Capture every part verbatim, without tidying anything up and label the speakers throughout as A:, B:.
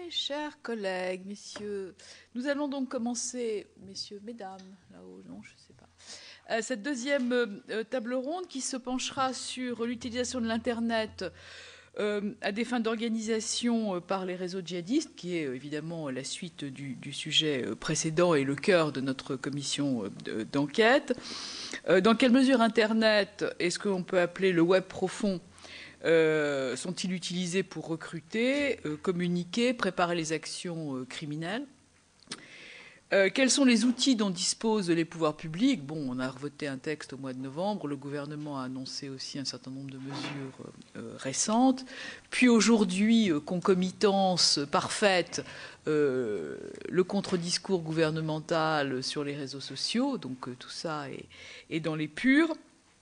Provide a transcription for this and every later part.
A: Mes chers collègues, messieurs, nous allons donc commencer, messieurs, mesdames, là-haut, non, je ne sais pas, euh, cette deuxième euh, table ronde qui se penchera sur l'utilisation de l'Internet euh, à des fins d'organisation euh, par les réseaux djihadistes, qui est euh, évidemment la suite du, du sujet euh, précédent et le cœur de notre commission euh, d'enquête. Euh, dans quelle mesure Internet est ce qu'on peut appeler le web profond Euh, sont-ils utilisés pour recruter, euh, communiquer, préparer les actions euh, criminelles? euh, Quels sont les outils dont disposent les pouvoirs publics? Bon, on a voté un texte au mois de novembre, le gouvernement a annoncé aussi un certain nombre de mesures euh, récentes. Puis aujourd'hui, euh, concomitance parfaite, euh, le contre-discours gouvernemental sur les réseaux sociaux, donc euh, tout ça est, est dans les purs.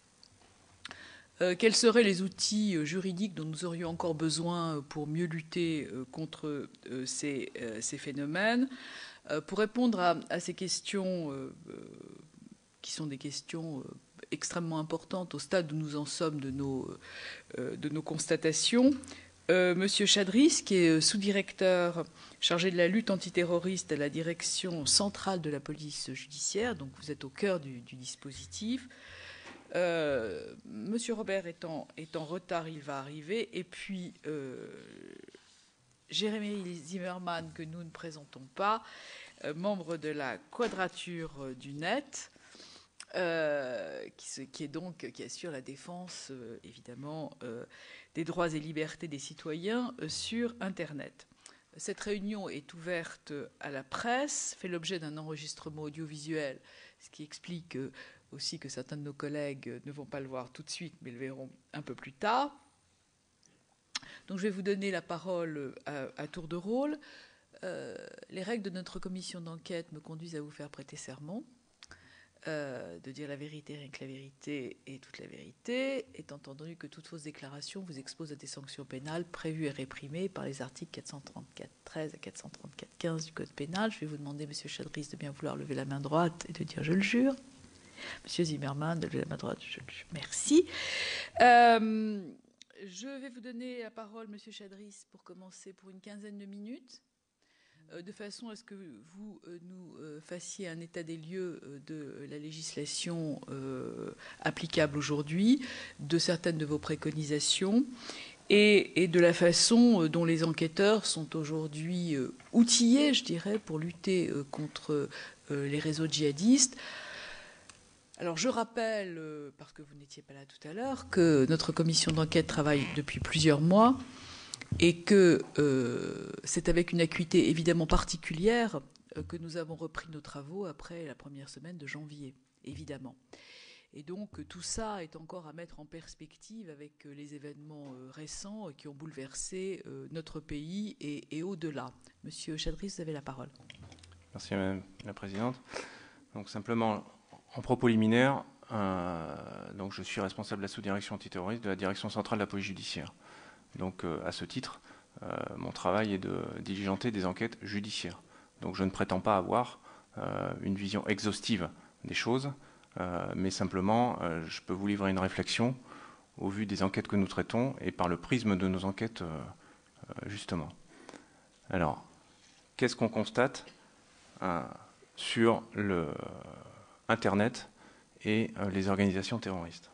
A: Euh, quels seraient les outils euh, juridiques dont nous aurions encore besoin pour mieux lutter euh, contre euh, ces, euh, ces phénomènes? euh, Pour répondre à, à ces questions, euh, euh, qui sont des questions euh, extrêmement importantes au stade où nous en sommes de nos, euh, de nos constatations, euh, Monsieur Chadris, qui est sous-directeur chargé de la lutte antiterroriste à la direction centrale de la police judiciaire, donc vous êtes au cœur du, du dispositif. Euh, Monsieur Robert est en, est en retard, il va arriver. Et puis, euh, Jérémy Zimmerman, que nous ne présentons pas, euh, membre de la Quadrature du Net, euh, qui, qui, est donc, qui assure la défense, euh, évidemment, euh, des droits et libertés des citoyens euh, sur Internet. Cette réunion est ouverte à la presse, fait l'objet d'un enregistrement audiovisuel, ce qui explique euh, aussi que certains de nos collègues ne vont pas le voir tout de suite, mais le verront un peu plus tard. Donc je vais vous donner la parole à, à tour de rôle. Euh, les règles de notre commission d'enquête me conduisent à vous faire prêter serment, euh, de dire la vérité, rien que la vérité et toute la vérité, étant entendu que toute fausse déclaration vous expose à des sanctions pénales prévues et réprimées par les articles quatre cent trente-quatre treize à quatre cent trente-quatre quinze du Code pénal. Je vais vous demander, Monsieur Chadris, de bien vouloir lever la main droite et de dire « je le jure ». Monsieur Zimmerman, de lever la main droite, je le jure. Merci. Euh, je vais vous donner la parole, Monsieur Chadris, pour commencer pour une quinzaine de minutes, euh, de façon à ce que vous euh, nous euh, fassiez un état des lieux euh, de la législation euh, applicable aujourd'hui, de certaines de vos préconisations, et, et de la façon dont les enquêteurs sont aujourd'hui euh, outillés, je dirais, pour lutter euh, contre euh, les réseaux djihadistes. Alors je rappelle, euh, parce que vous n'étiez pas là tout à l'heure, que notre commission d'enquête travaille depuis plusieurs mois et que euh, c'est avec une acuité évidemment particulière euh, que nous avons repris nos travaux après la première semaine de janvier, évidemment. Et donc tout ça est encore à mettre en perspective avec euh, les événements euh, récents qui ont bouleversé euh, notre pays et, et au-delà. Monsieur Chadris, vous avez la parole.
B: Merci Madame la Présidente. Donc simplement, en propos liminaire, euh, donc je suis responsable de la sous-direction antiterroriste de la direction centrale de la police judiciaire. Donc euh, à ce titre, euh, mon travail est de diligenter des enquêtes judiciaires. Donc je ne prétends pas avoir euh, une vision exhaustive des choses, euh, mais simplement euh, je peux vous livrer une réflexion au vu des enquêtes que nous traitons et par le prisme de nos enquêtes euh, euh, justement. Alors, qu'est-ce qu'on constate euh, sur le Internet et euh, les organisations terroristes?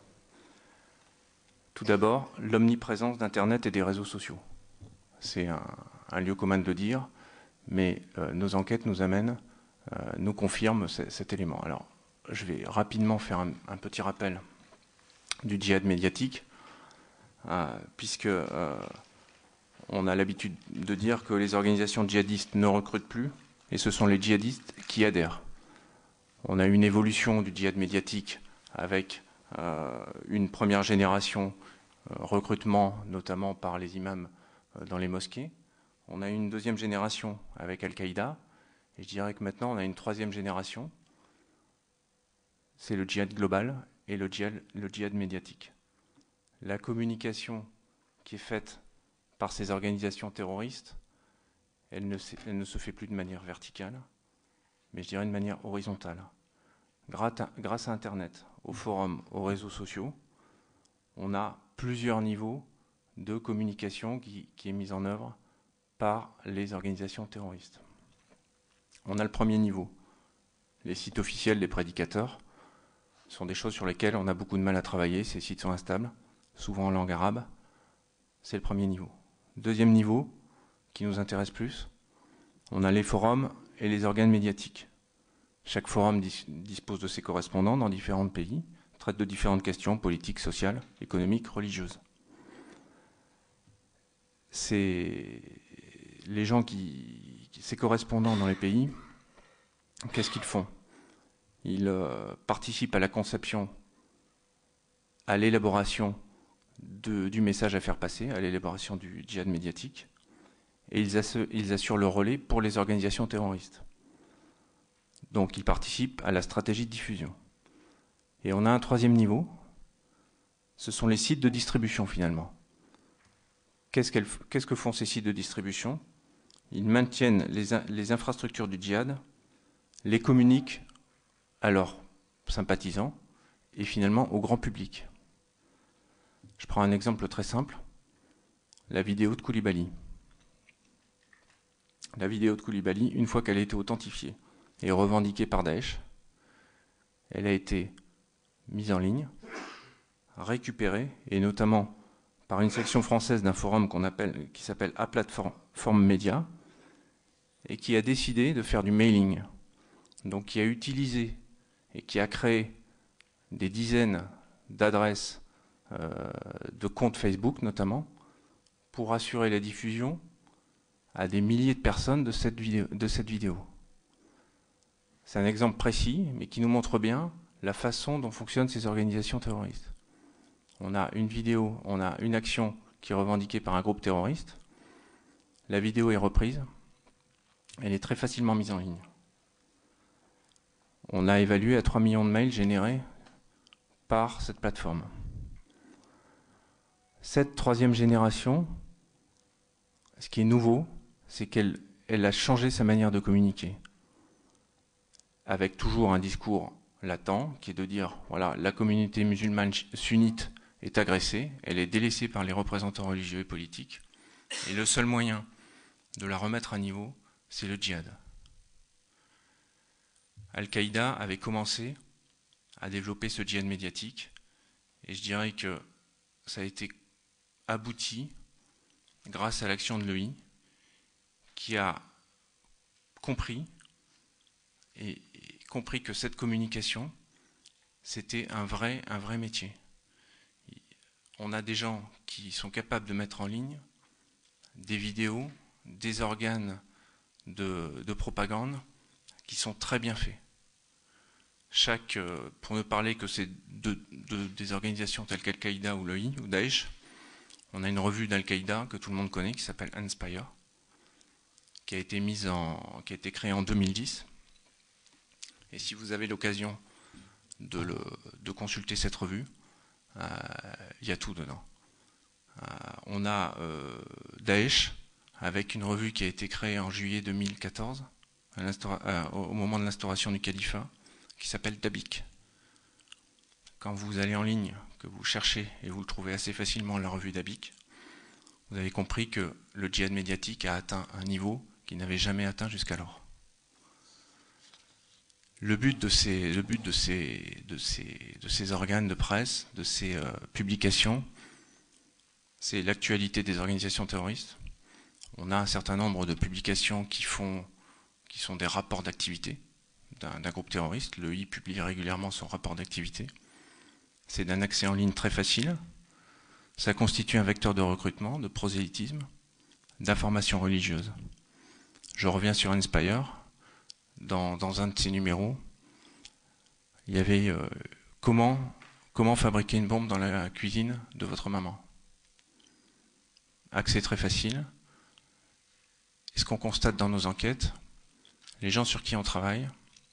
B: Tout d'abord, l'omniprésence d'Internet et des réseaux sociaux. C'est un, un lieu commun de le dire, mais euh, nos enquêtes nous amènent, euh, nous confirment cet élément. Alors, je vais rapidement faire un, un petit rappel du djihad médiatique, euh, puisque euh, on a l'habitude de dire que les organisations djihadistes ne recrutent plus, et ce sont les djihadistes qui adhèrent. On a une évolution du djihad médiatique avec euh, une première génération euh, recrutement, notamment par les imams euh, dans les mosquées. On a une deuxième génération avec Al-Qaïda. Et je dirais que maintenant, on a une troisième génération. C'est le djihad global et le djihad, le djihad médiatique. La communication qui est faite par ces organisations terroristes, elle ne, elle ne se fait plus de manière verticale, mais je dirais de manière horizontale. Grâce à Internet, aux forums, aux réseaux sociaux, on a plusieurs niveaux de communication qui, qui est mise en œuvre par les organisations terroristes. On a le premier niveau. Les sites officiels des prédicateurs sont des choses sur lesquelles on a beaucoup de mal à travailler. Ces sites sont instables, souvent en langue arabe. C'est le premier niveau. Deuxième niveau, qui nous intéresse plus, on a les forums et les organes médiatiques. Chaque forum dis- dispose de ses correspondants dans différents pays, traite de différentes questions politiques, sociales, économiques, religieuses. C'est les gens qui, ces correspondants dans les pays, qu'est-ce qu'ils font? Ils euh, participent à la conception, à l'élaboration de, du message à faire passer, à l'élaboration du djihad médiatique, et ils, assurent, ils assurent le relais pour les organisations terroristes. Donc ils participent à la stratégie de diffusion. Et on a un troisième niveau, ce sont les sites de distribution finalement. Qu'est-ce, qu'est-ce que font ces sites de distribution? Ils maintiennent les, les infrastructures du djihad, les communiquent à leurs sympathisants et finalement au grand public. Je prends un exemple très simple, la vidéo de Koulibaly. La vidéo de Koulibaly, une fois qu'elle a été authentifiée et revendiquée par Daesh, elle a été mise en ligne, récupérée, et notamment par une section française d'un forum qu'on appelle, qui s'appelle A Plateforme Média, et qui a décidé de faire du mailing. Donc qui a utilisé et qui a créé des dizaines d'adresses euh, de comptes Facebook notamment, pour assurer la diffusion à des milliers de personnes de cette vidéo. De cette vidéo. C'est un exemple précis, mais qui nous montre bien la façon dont fonctionnent ces organisations terroristes. On a une vidéo, on a une action qui est revendiquée par un groupe terroriste. La vidéo est reprise. Elle est très facilement mise en ligne. On a évalué à trois millions de mails générés par cette plateforme. Cette troisième génération, ce qui est nouveau, c'est qu'elle elle a changé sa manière de communiquer. Avec toujours un discours latent, qui est de dire, voilà, la communauté musulmane sunnite est agressée, elle est délaissée par les représentants religieux et politiques, et le seul moyen de la remettre à niveau, c'est le djihad. Al-Qaïda avait commencé à développer ce djihad médiatique, et je dirais que ça a été abouti grâce à l'action de l'E I, qui a compris, et, et compris que cette communication, c'était un vrai, un vrai métier. On a des gens qui sont capables de mettre en ligne des vidéos, des organes de, de propagande qui sont très bien faits. Chaque, pour ne parler que c'est de, de, des organisations telles qu'Al-Qaïda ou l'E I ou Daesh, on a une revue d'Al-Qaïda que tout le monde connaît qui s'appelle Inspire, qui a été mise en, qui a été créée en deux mille dix. Et si vous avez l'occasion de, le, de consulter cette revue, euh, il y a tout dedans. Euh, on a euh, Daesh avec une revue qui a été créée en juillet deux mille quatorze, à euh, au moment de l'instauration du califat, qui s'appelle Dabiq. Quand vous allez en ligne, que vous cherchez et vous le trouvez assez facilement la revue Dabiq, vous avez compris que le djihad médiatique a atteint un niveau qu'il n'avait jamais atteint jusqu'alors. Le but de ces, le but de ces, de ces, de ces organes de presse, de ces euh, publications, c'est l'actualité des organisations terroristes. On a un certain nombre de publications qui, font, qui sont des rapports d'activité d'un, d'un groupe terroriste. Le I publie régulièrement son rapport d'activité. C'est d'un accès en ligne très facile. Ça constitue un vecteur de recrutement, de prosélytisme, d'information religieuse. Je reviens sur Inspire. Dans, dans un de ces numéros, il y avait euh, comment, comment fabriquer une bombe dans la cuisine de votre maman. Accès très facile. Et ce qu'on constate dans nos enquêtes, les gens sur qui on travaille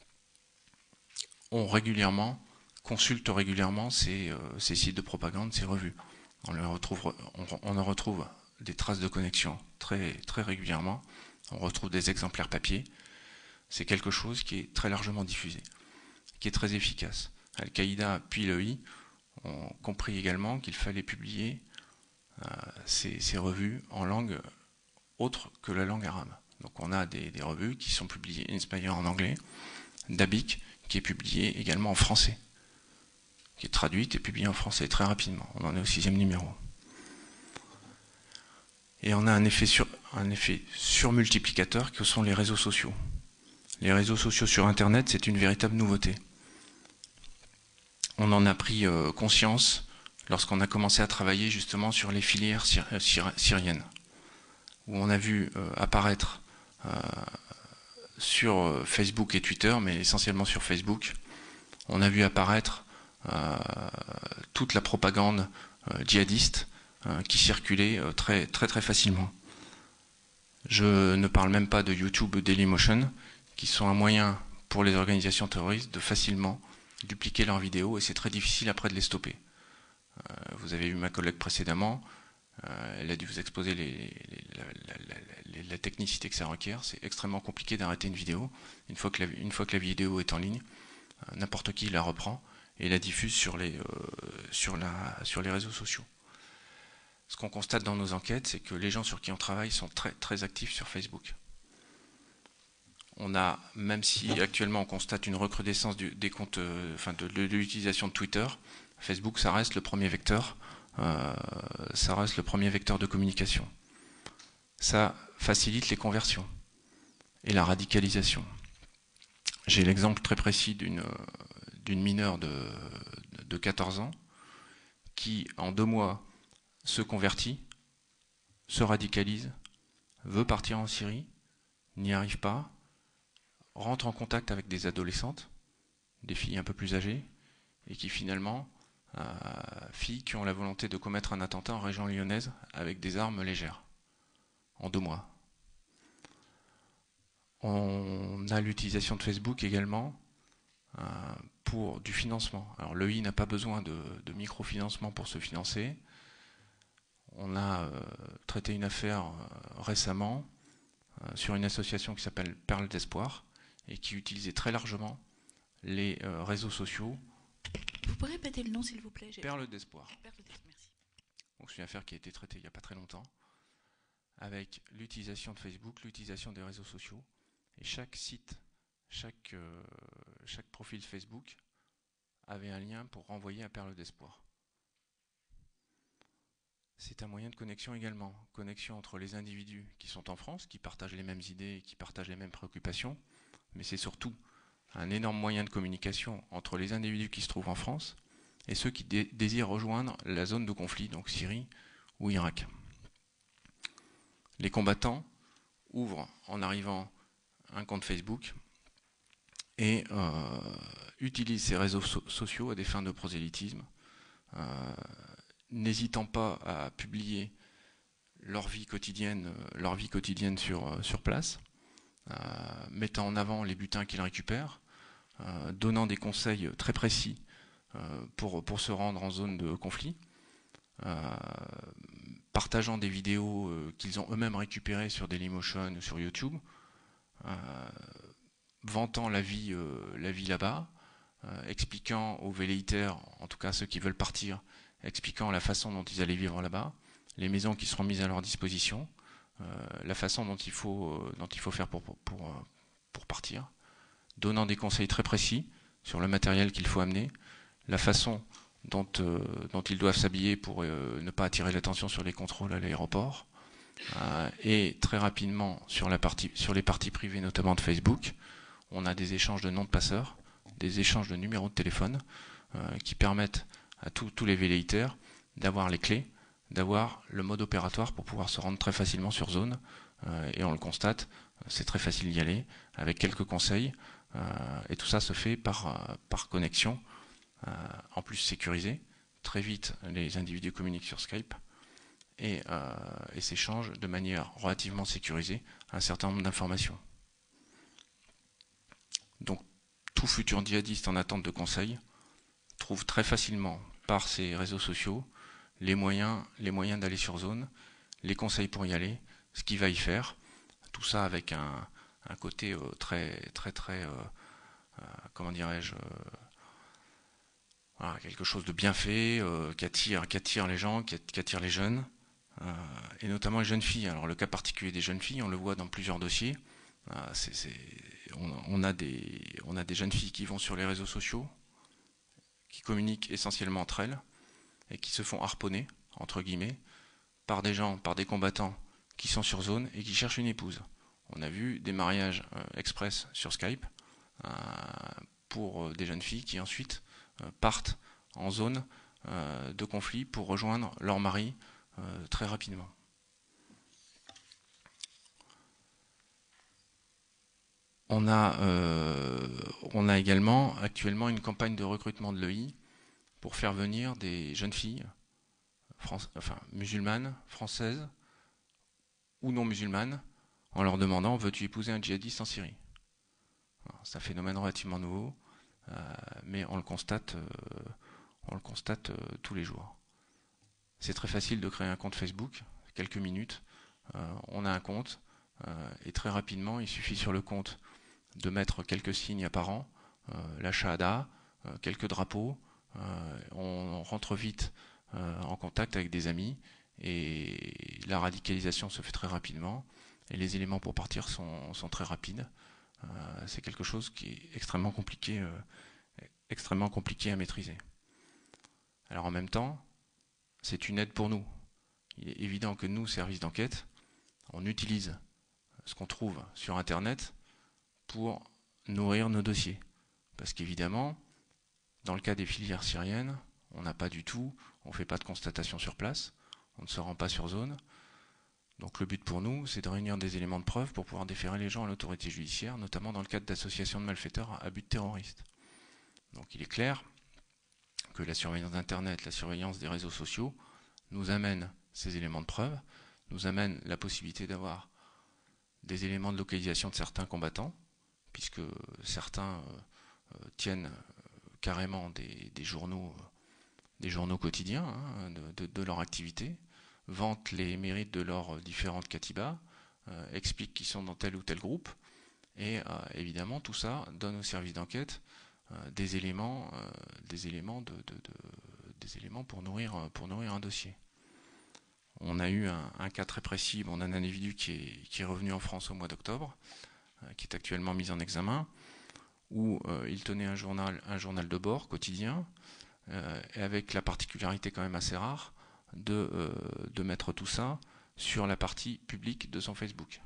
B: ont régulièrement, consultent régulièrement ces, euh, ces sites de propagande, ces revues. On, les retrouve, on, on en retrouve des traces de connexion très, très régulièrement. On retrouve des exemplaires papier. C'est quelque chose qui est très largement diffusé, qui est très efficace. Al-Qaïda puis l'E I ont compris également qu'il fallait publier euh, ces, ces revues en langue autre que la langue arabe. Donc on a des, des revues qui sont publiées Inspire en anglais, Dabiq qui est publié également en français, qui est traduite et publiée en français très rapidement. On en est au sixième numéro. Et on a un effet, sur, un effet surmultiplicateur que sont les réseaux sociaux. Les réseaux sociaux sur Internet, c'est une véritable nouveauté. On en a pris euh, conscience lorsqu'on a commencé à travailler justement sur les filières syri syriennes, où on a vu euh, apparaître euh, sur Facebook et Twitter, mais essentiellement sur Facebook, on a vu apparaître euh, toute la propagande euh, djihadiste euh, qui circulait euh, très, très très facilement. Je ne parle même pas de YouTube ou Dailymotion, qui sont un moyen pour les organisations terroristes de facilement dupliquer leurs vidéos, et c'est très difficile après de les stopper. Euh, vous avez vu ma collègue précédemment, euh, elle a dû vous exposer les, les, la, la, la, la, la technicité que ça requiert. C'est extrêmement compliqué d'arrêter une vidéo. Une fois que la, une fois que la vidéo est en ligne, euh, n'importe qui la reprend et la diffuse sur les, euh, sur la, sur les réseaux sociaux. Ce qu'on constate dans nos enquêtes, c'est que les gens sur qui on travaille sont très, très actifs sur Facebook. On a, même si actuellement on constate une recrudescence du, des comptes, euh, enfin de, de, de l'utilisation de Twitter, Facebook, ça reste le premier vecteur, euh, ça reste le premier vecteur de communication. Ça facilite les conversions et la radicalisation. J'ai l'exemple très précis d'une d'une mineure de, de quatorze ans qui, en deux mois, se convertit, se radicalise, veut partir en Syrie, n'y arrive pas, rentre en contact avec des adolescentes, des filles un peu plus âgées, et qui finalement, euh, filles qui ont la volonté de commettre un attentat en région lyonnaise avec des armes légères, en deux mois. On a l'utilisation de Facebook également euh, pour du financement. Alors l'E I n'a pas besoin de, de microfinancement pour se financer. On a euh, traité une affaire euh, récemment euh, sur une association qui s'appelle Perle d'Espoir et qui utilisait très largement les euh, réseaux sociaux.
C: Vous pourrez répéter le nom s'il vous plaît?
B: Perle d'Espoir.
C: Perle d'Espoir, merci.
B: Donc c'est une affaire qui a été traitée il n'y a pas très longtemps, avec l'utilisation de Facebook, l'utilisation des réseaux sociaux, et chaque site, chaque, euh, chaque profil Facebook avait un lien pour renvoyer à Perle d'Espoir. C'est un moyen de connexion également, connexion entre les individus qui sont en France, qui partagent les mêmes idées, qui partagent les mêmes préoccupations, mais c'est surtout un énorme moyen de communication entre les individus qui se trouvent en France et ceux qui dé désirent rejoindre la zone de conflit, donc Syrie ou Irak. Les combattants ouvrent en arrivant un compte Facebook et euh, utilisent ces réseaux so sociaux à des fins de prosélytisme, euh, n'hésitant pas à publier leur vie quotidienne, leur vie quotidienne sur, sur place, euh, mettant en avant les butins qu'ils récupèrent, euh, donnant des conseils très précis euh, pour, pour se rendre en zone de conflit, euh, partageant des vidéos euh, qu'ils ont eux-mêmes récupérées sur Dailymotion ou sur YouTube, euh, vantant la vie, euh, la vie là-bas, euh, expliquant aux velléitaires, en tout cas ceux qui veulent partir, expliquant la façon dont ils allaient vivre là-bas, les maisons qui seront mises à leur disposition, euh, la façon dont il faut, euh, dont il faut faire pour, pour, pour, pour partir, donnant des conseils très précis sur le matériel qu'il faut amener, la façon dont, euh, dont ils doivent s'habiller pour euh, ne pas attirer l'attention sur les contrôles à l'aéroport, euh, et très rapidement sur, la partie, sur les parties privées, notamment de Facebook, on a des échanges de noms de passeurs, des échanges de numéros de téléphone euh, qui permettent à tous les velléitaires d'avoir les clés, d'avoir le mode opératoire pour pouvoir se rendre très facilement sur zone. Euh, et on le constate, c'est très facile d'y aller, avec quelques conseils. Euh, et tout ça se fait par, euh, par connexion, euh, en plus sécurisée. Très vite, les individus communiquent sur Skype et, euh, et s'échangent de manière relativement sécurisée un certain nombre d'informations. Donc, tout futur djihadiste en attente de conseils trouve très facilement par ces réseaux sociaux les moyens, les moyens d'aller sur zone, les conseils pour y aller, ce qu'il va y faire, tout ça avec un, un côté euh, très très très euh, euh, comment dirais-je, euh, voilà, quelque chose de bien fait, euh, qui attire, qui attire les gens, qui, qui attire les jeunes, euh, et notamment les jeunes filles. Alors le cas particulier des jeunes filles, on le voit dans plusieurs dossiers. Euh, c'est, c'est, on, on, a des, on a des jeunes filles qui vont sur les réseaux sociaux, qui communiquent essentiellement entre elles, et qui se font harponner, entre guillemets, par des gens, par des combattants qui sont sur zone et qui cherchent une épouse. On a vu des mariages euh, express sur Skype euh, pour euh, des jeunes filles qui ensuite euh, partent en zone euh, de conflit pour rejoindre leur mari euh, très rapidement. On a, euh, on a également actuellement une campagne de recrutement de l'E I pour faire venir des jeunes filles France, enfin, musulmanes, françaises ou non musulmanes, en leur demandant « veux-tu épouser un djihadiste en Syrie ?» C'est un phénomène relativement nouveau, euh, mais on le constate, euh, on le constate euh, tous les jours. C'est très facile de créer un compte Facebook, quelques minutes, euh, on a un compte, euh, et très rapidement, il suffit sur le compte de mettre quelques signes apparents, euh, la shahada, euh, quelques drapeaux, euh, on rentre vite euh, en contact avec des amis, et la radicalisation se fait très rapidement, et les éléments pour partir sont, sont très rapides. Euh, c'est quelque chose qui est extrêmement compliqué, euh, extrêmement compliqué à maîtriser. Alors en même temps, c'est une aide pour nous. Il est évident que nous, services d'enquête, on utilise ce qu'on trouve sur Internet pour nourrir nos dossiers. Parce qu'évidemment, dans le cas des filières syriennes, on n'a pas du tout, on ne fait pas de constatation sur place, on ne se rend pas sur zone. Donc le but pour nous, c'est de réunir des éléments de preuve pour pouvoir déférer les gens à l'autorité judiciaire, notamment dans le cadre d'associations de malfaiteurs à but terroriste. Donc il est clair que la surveillance d'Internet, la surveillance des réseaux sociaux, nous amène ces éléments de preuve, nous amène la possibilité d'avoir des éléments de localisation de certains combattants, puisque certains euh, euh, tiennent euh, carrément des, des journaux, euh, des journaux quotidiens hein, de, de, de leur activité, vantent les mérites de leurs différentes katibas, euh, expliquent qu'ils sont dans tel ou tel groupe, et euh, évidemment tout ça donne au service d'enquête euh, des éléments, euh, des éléments de, de, de, des éléments pour nourrir, pour nourrir un dossier. On a eu un, un cas très précis, on a un individu qui est, qui est revenu en France au mois d'octobre, euh, qui est actuellement mis en examen, où euh, il tenait un journal, un journal de bord quotidien, euh, et avec la particularité quand même assez rare de, euh, de mettre tout ça sur la partie publique de son Facebook.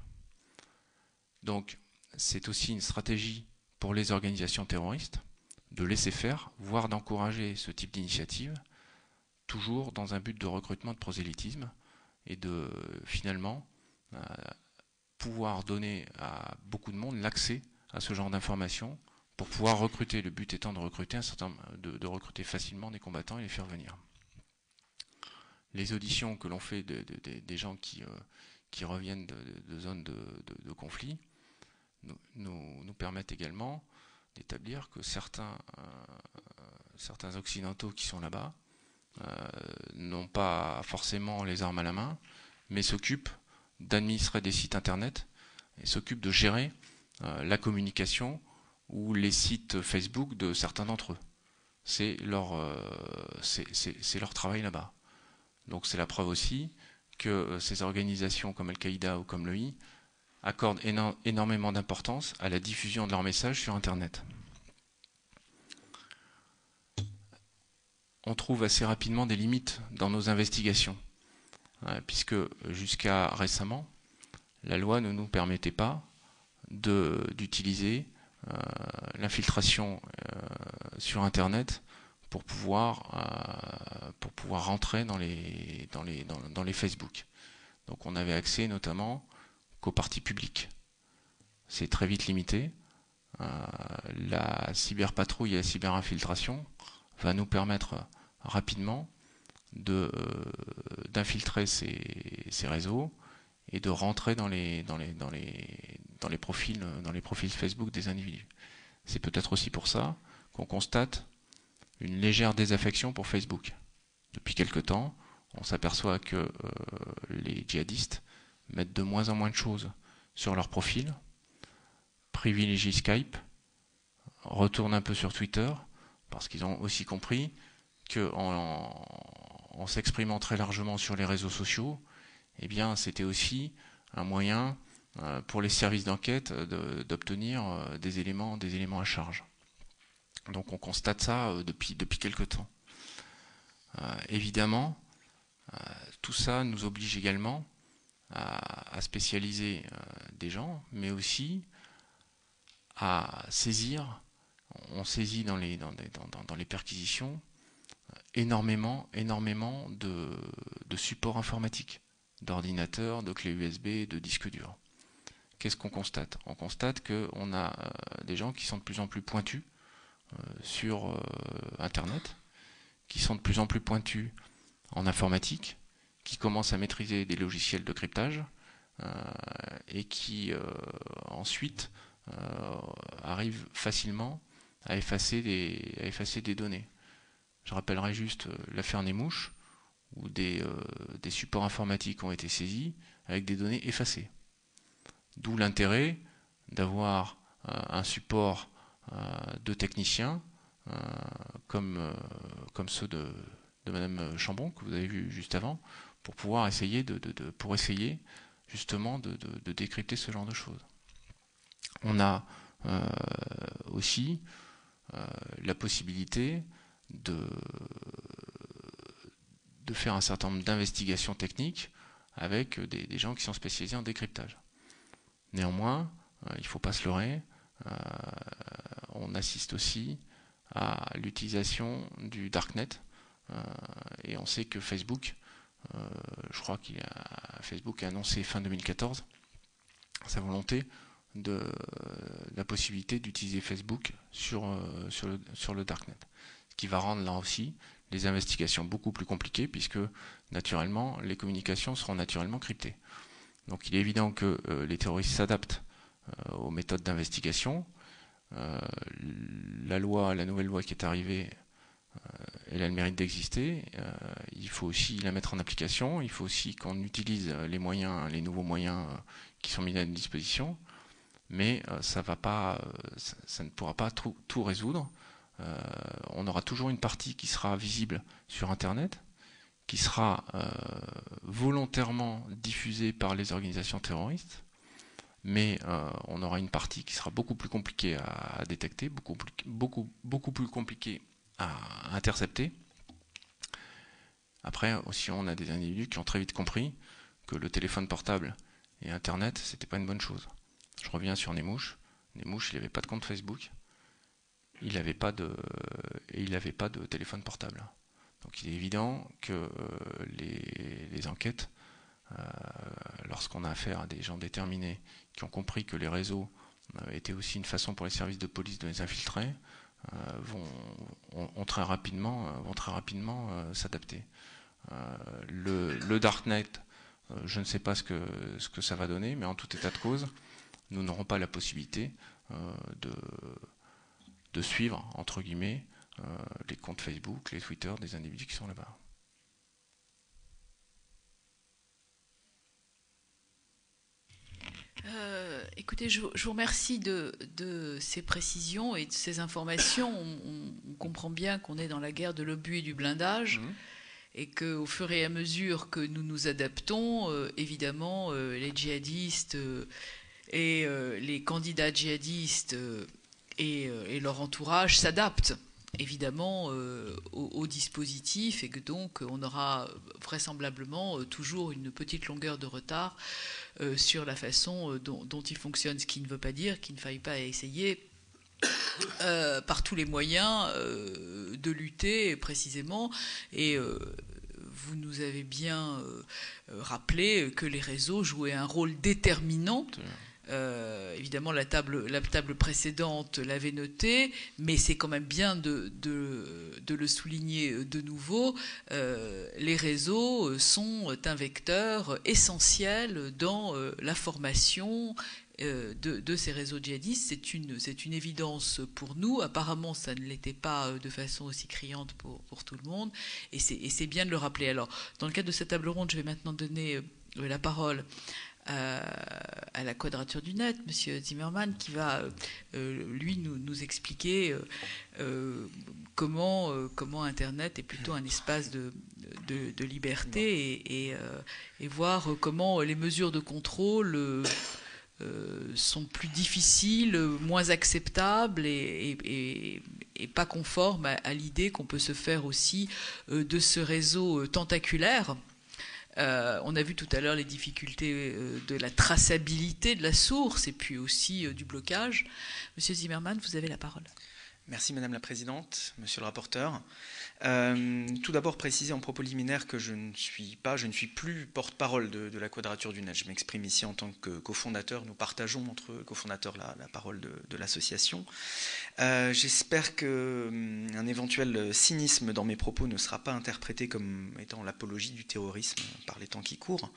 B: Donc c'est aussi une stratégie pour les organisations terroristes de laisser faire, voire d'encourager ce type d'initiative, toujours dans un but de recrutement de prosélytisme, et de finalement euh, pouvoir donner à beaucoup de monde l'accès à ce genre d'informations pour pouvoir recruter. Le but étant de recruter un certain, de, de recruter facilement des combattants et les faire venir. Les auditions que l'on fait de, de, de, des gens qui, euh, qui reviennent de, de, de zones de, de, de conflit nous, nous, nous permettent également d'établir que certains, euh, certains occidentaux qui sont là-bas Euh, n'ont pas forcément les armes à la main, mais s'occupent d'administrer des sites internet et s'occupent de gérer euh, la communication ou les sites Facebook de certains d'entre eux. C'est leur, euh, c'est, c'est, c'est leur travail là-bas. Donc c'est la preuve aussi que euh, ces organisations comme Al-Qaïda ou comme l'E I accordent éno- énormément d'importance à la diffusion de leurs messages sur Internet. On trouve assez rapidement des limites dans nos investigations, hein, puisque jusqu'à récemment, la loi ne nous permettait pas de, d'utiliser euh, l'infiltration euh, sur Internet pour pouvoir, euh, pour pouvoir rentrer dans les, dans, les, dans, dans les Facebook. Donc on avait accès notamment qu'aux parties publiques. C'est très vite limité. Euh, la cyberpatrouille et la cyberinfiltration va nous permettre rapidement de, euh, d'infiltrer ces, ces réseaux et de rentrer dans les, dans les, dans les, dans les profils, dans les profils Facebook des individus. C'est peut-être aussi pour ça qu'on constate une légère désaffection pour Facebook. Depuis quelque temps, on s'aperçoit que euh, les djihadistes mettent de moins en moins de choses sur leur profil, privilégient Skype, retournent un peu sur Twitter, parce qu'ils ont aussi compris qu'en en, en s'exprimant très largement sur les réseaux sociaux, eh bien, c'était aussi un moyen euh, pour les services d'enquête d'obtenir euh, des éléments, des éléments à charge. Donc on constate ça euh, depuis, depuis quelque temps. Euh, évidemment, euh, tout ça nous oblige également à, à spécialiser euh, des gens, mais aussi à saisir, on saisit dans les, dans, dans, dans les perquisitions énormément, énormément de, de supports informatiques, d'ordinateurs, de clés U S B, de disques durs. Qu'est-ce qu'on constate? On constate qu'on a euh, des gens qui sont de plus en plus pointus euh, sur euh, Internet, qui sont de plus en plus pointus en informatique, qui commencent à maîtriser des logiciels de cryptage euh, et qui euh, ensuite euh, arrivent facilement à effacer des, à effacer des données. Je rappellerai juste l'affaire Nemouche, où des, euh, des supports informatiques ont été saisis avec des données effacées. D'où l'intérêt d'avoir euh, un support euh, de techniciens euh, comme, euh, comme ceux de, de Madame Chambon, que vous avez vu juste avant, pour pouvoir essayer, de, de, de, pour essayer justement de, de, de décrypter ce genre de choses. On a euh, aussi euh, la possibilité de, de faire un certain nombre d'investigations techniques avec des, des gens qui sont spécialisés en décryptage. Néanmoins, euh, il ne faut pas se leurrer, euh, on assiste aussi à l'utilisation du Darknet, euh, et on sait que Facebook, euh, je crois qu'il a, Facebook a annoncé fin deux mille quatorze sa volonté de, de la possibilité d'utiliser Facebook sur, euh, sur, le, sur le Darknet. Ce qui va rendre là aussi les investigations beaucoup plus compliquées puisque naturellement les communications seront naturellement cryptées. Donc il est évident que euh, les terroristes s'adaptent euh, aux méthodes d'investigation. Euh, la loi, la nouvelle loi qui est arrivée, euh, elle a le mérite d'exister. Euh, il faut aussi la mettre en application. Il faut aussi qu'on utilise les moyens, les nouveaux moyens euh, qui sont mis à notre disposition. Mais euh, ça va pas, euh, ça, ça ne pourra pas tout, tout résoudre. Euh, on aura toujours une partie qui sera visible sur Internet, qui sera euh, volontairement diffusée par les organisations terroristes, mais euh, on aura une partie qui sera beaucoup plus compliquée à, à détecter, beaucoup, beaucoup, beaucoup plus compliquée à intercepter. Après, aussi, on a des individus qui ont très vite compris que le téléphone portable et Internet, c'était pas une bonne chose. Je reviens sur Nemouche. Nemouche, il n'avait pas de compte Facebook. Il n'avait pas de et il n'avait pas de téléphone portable. Donc il est évident que euh, les, les enquêtes, euh, lorsqu'on a affaire à des gens déterminés qui ont compris que les réseaux euh, étaient aussi une façon pour les services de police de les infiltrer, euh, vont, ont, ont très rapidement, euh, vont très rapidement euh, s'adapter. Euh, le, le Darknet, euh, je ne sais pas ce que, ce que ça va donner, mais en tout état de cause, nous n'aurons pas la possibilité euh, de de suivre, entre guillemets, euh, les comptes Facebook, les Twitter des individus qui sont là-bas.
A: Euh, écoutez, je, je vous remercie de, de ces précisions et de ces informations. On, on comprend bien qu'on est dans la guerre de l'obus et du blindage, mmh. et qu'au fur et à mesure que nous nous adaptons, euh, évidemment, euh, les djihadistes euh, et euh, les candidats djihadistes euh, Et, et leur entourage s'adaptent évidemment euh, au, au dispositif et que donc on aura vraisemblablement euh, toujours une petite longueur de retard euh, sur la façon euh, dont, dont il fonctionne, ce qui ne veut pas dire qu'il ne faille pas essayer euh, par tous les moyens euh, de lutter précisément. Et euh, vous nous avez bien euh, rappelé que les réseaux jouaient un rôle déterminant. Euh, évidemment, la table, la table précédente l'avait noté, mais c'est quand même bien de, de, de le souligner de nouveau. Euh, les réseaux sont un vecteur essentiel dans euh, la formation euh, de, de ces réseaux djihadistes. C'est une, c'est une évidence pour nous. Apparemment, ça ne l'était pas de façon aussi criante pour, pour tout le monde, et c'est, et c'est bien de le rappeler. Alors, dans le cadre de cette table ronde, je vais maintenant donner euh, la parole à, à la Quadrature du Net, Monsieur Zimmermann, qui va euh, lui nous, nous expliquer euh, comment, euh, comment Internet est plutôt un espace de, de, de liberté et, et, euh, et voir comment les mesures de contrôle euh, euh, sont plus difficiles, moins acceptables et, et, et, et pas conformes à, à l'idée qu'on peut se faire aussi euh, de ce réseau tentaculaire. Euh, on a vu tout à l'heure les difficultés euh, de la traçabilité de la source et puis aussi euh, du blocage. Monsieur Zimmermann, vous avez la parole.
D: Merci Madame la Présidente, Monsieur le rapporteur. Euh, tout d'abord préciser en propos liminaire que je ne suis pas, je ne suis plus porte-parole de, de la Quadrature du Net. Je m'exprime ici en tant que cofondateur. Nous partageons entre cofondateurs la, la parole de, de l'association. Euh, J'espère qu'un éventuel cynisme dans mes propos ne sera pas interprété comme étant l'apologie du terrorisme par les temps qui courent.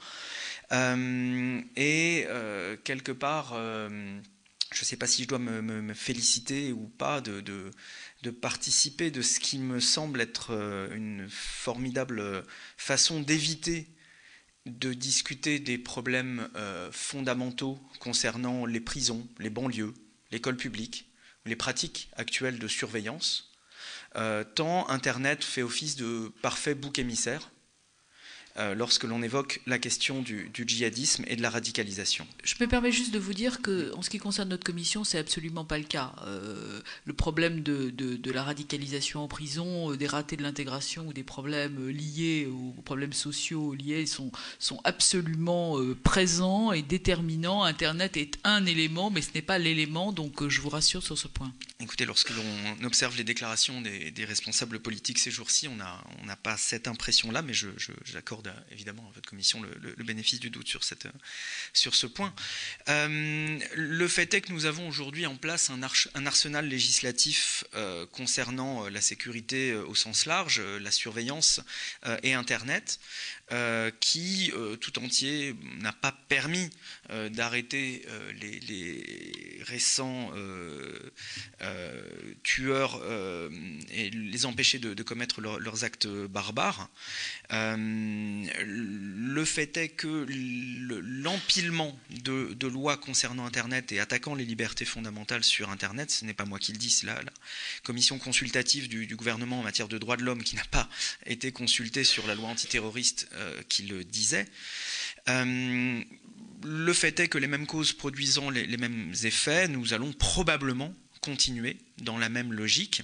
D: Euh, et euh, quelque part... Euh, je ne sais pas si je dois me, me, me féliciter ou pas de, de, de participer de ce qui me semble être une formidable façon d'éviter de discuter des problèmes euh, fondamentaux concernant les prisons, les banlieues, l'école publique, les pratiques actuelles de surveillance, euh, tant Internet fait office de parfait bouc émissaire lorsque l'on évoque la question du, du djihadisme et de la radicalisation.
A: Je me permets juste de vous dire qu'en ce qui concerne notre commission, c'est absolument pas le cas. Euh, le problème de, de, de la radicalisation en prison, des ratés de l'intégration ou des problèmes liés aux problèmes sociaux liés sont, sont absolument euh, présents et déterminants. Internet est un élément, mais ce n'est pas l'élément, donc euh, je vous rassure sur ce point.
D: Écoutez, lorsque l'on observe les déclarations des, des responsables politiques ces jours-ci, on n'a on n'a pas cette impression-là, mais je, je, j'accorde évidemment à votre commission le, le, le bénéfice du doute sur, cette, sur ce point. Euh, le fait est que nous avons aujourd'hui en place un, arch, un arsenal législatif euh, concernant la sécurité au sens large, la surveillance euh, et Internet, euh, qui euh, tout entier n'a pas permis euh, d'arrêter euh, les, les récents euh, euh, tueurs euh, et les empêcher de, de commettre leur, leurs actes barbares. Euh, le fait est que l'empilement de, de lois concernant Internet et attaquant les libertés fondamentales sur Internet, ce n'est pas moi qui le dis, c'est la, la commission consultative du, du gouvernement en matière de droits de l'homme qui n'a pas été consultée sur la loi antiterroriste euh, qui le disait. Euh, le fait est que les mêmes causes produisant les, les mêmes effets, nous allons probablement continuer dans la même logique.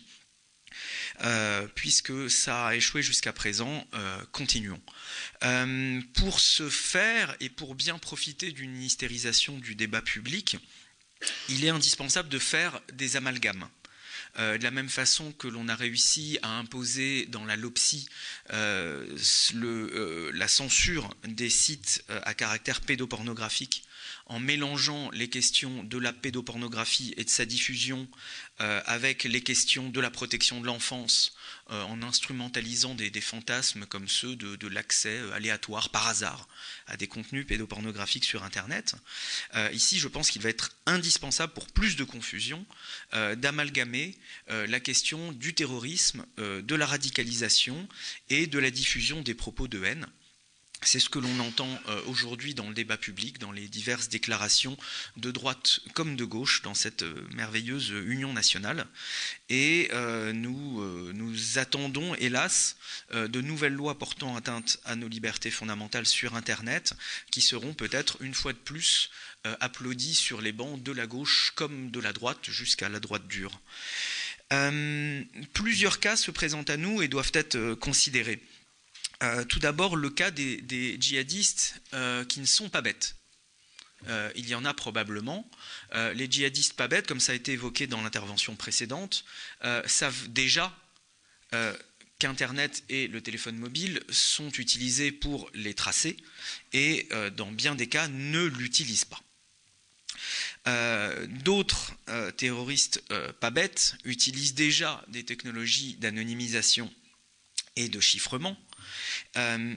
D: Euh, puisque ça a échoué jusqu'à présent, euh, continuons. Euh, pour ce faire et pour bien profiter d'une hystérisation du débat public, il est indispensable de faire des amalgames. Euh, de la même façon que l'on a réussi à imposer dans la LOPSI euh, le, euh, la censure des sites euh, à caractère pédopornographique, en mélangeant les questions de la pédopornographie et de sa diffusion euh, avec les questions de la protection de l'enfance, euh, en instrumentalisant des, des fantasmes comme ceux de, de l'accès aléatoire par hasard à des contenus pédopornographiques sur Internet. Euh, ici, je pense qu'il va être indispensable, pour plus de confusion, euh, d'amalgamer euh, la question du terrorisme, euh, de la radicalisation et de la diffusion des propos de haine. C'est ce que l'on entend euh, aujourd'hui dans le débat public, dans les diverses déclarations de droite comme de gauche dans cette euh, merveilleuse union nationale. Et euh, nous, euh, nous attendons, hélas, euh, de nouvelles lois portant atteinte à nos libertés fondamentales sur Internet, qui seront peut-être une fois de plus euh, applaudies sur les bancs de la gauche comme de la droite, jusqu'à la droite dure. Euh, plusieurs cas se présentent à nous et doivent être euh, considérés. Euh, tout d'abord, le cas des, des djihadistes euh, qui ne sont pas bêtes. Euh, il y en a probablement. Euh, les djihadistes pas bêtes, comme ça a été évoqué dans l'intervention précédente, euh, savent déjà euh, qu'Internet et le téléphone mobile sont utilisés pour les tracer et, euh, dans bien des cas, ne l'utilisent pas. Euh, D'autres euh, terroristes euh, pas bêtes utilisent déjà des technologies d'anonymisation et de chiffrement, Euh,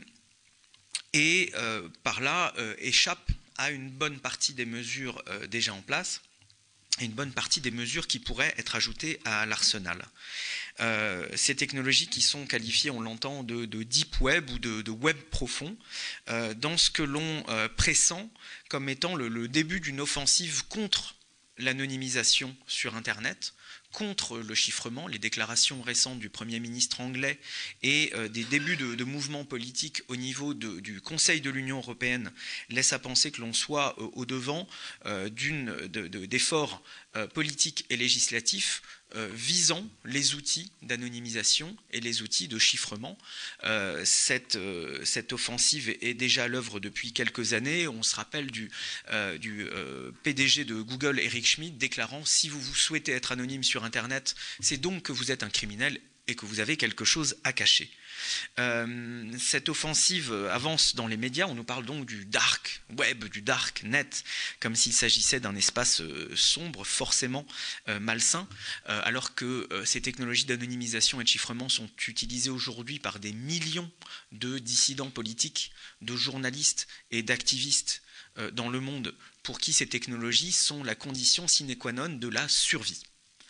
D: et euh, par là euh, échappe à une bonne partie des mesures euh, déjà en place et une bonne partie des mesures qui pourraient être ajoutées à l'arsenal. Euh, ces technologies qui sont qualifiées, on l'entend, de, de deep web ou de, de web profond, euh, dans ce que l'on euh, pressent comme étant le, le début d'une offensive contre l'anonymisation sur Internet, contre le chiffrement. Les déclarations récentes du Premier ministre anglais et euh, des débuts de, de mouvements politiques au niveau de, du Conseil de l'Union européenne laissent à penser que l'on soit euh, au-devant euh, d'une, de, de, d'efforts euh, politiques et législatifs euh, visant les outils d'anonymisation et les outils de chiffrement. Euh, cette, euh, cette offensive est déjà à l'œuvre depuis quelques années. On se rappelle du, euh, du euh, P D G de Google, Eric Schmidt, déclarant « Si vous, vous souhaitez être anonyme sur Internet, c'est donc que vous êtes un criminel et que vous avez quelque chose à cacher ». Euh, cette offensive avance dans les médias. On nous parle donc du dark web, du dark net, comme s'il s'agissait d'un espace euh, sombre, forcément euh, malsain, euh, alors que euh, ces technologies d'anonymisation et de chiffrement sont utilisées aujourd'hui par des millions de dissidents politiques, de journalistes et d'activistes euh, dans le monde, pour qui ces technologies sont la condition sine qua non de la survie.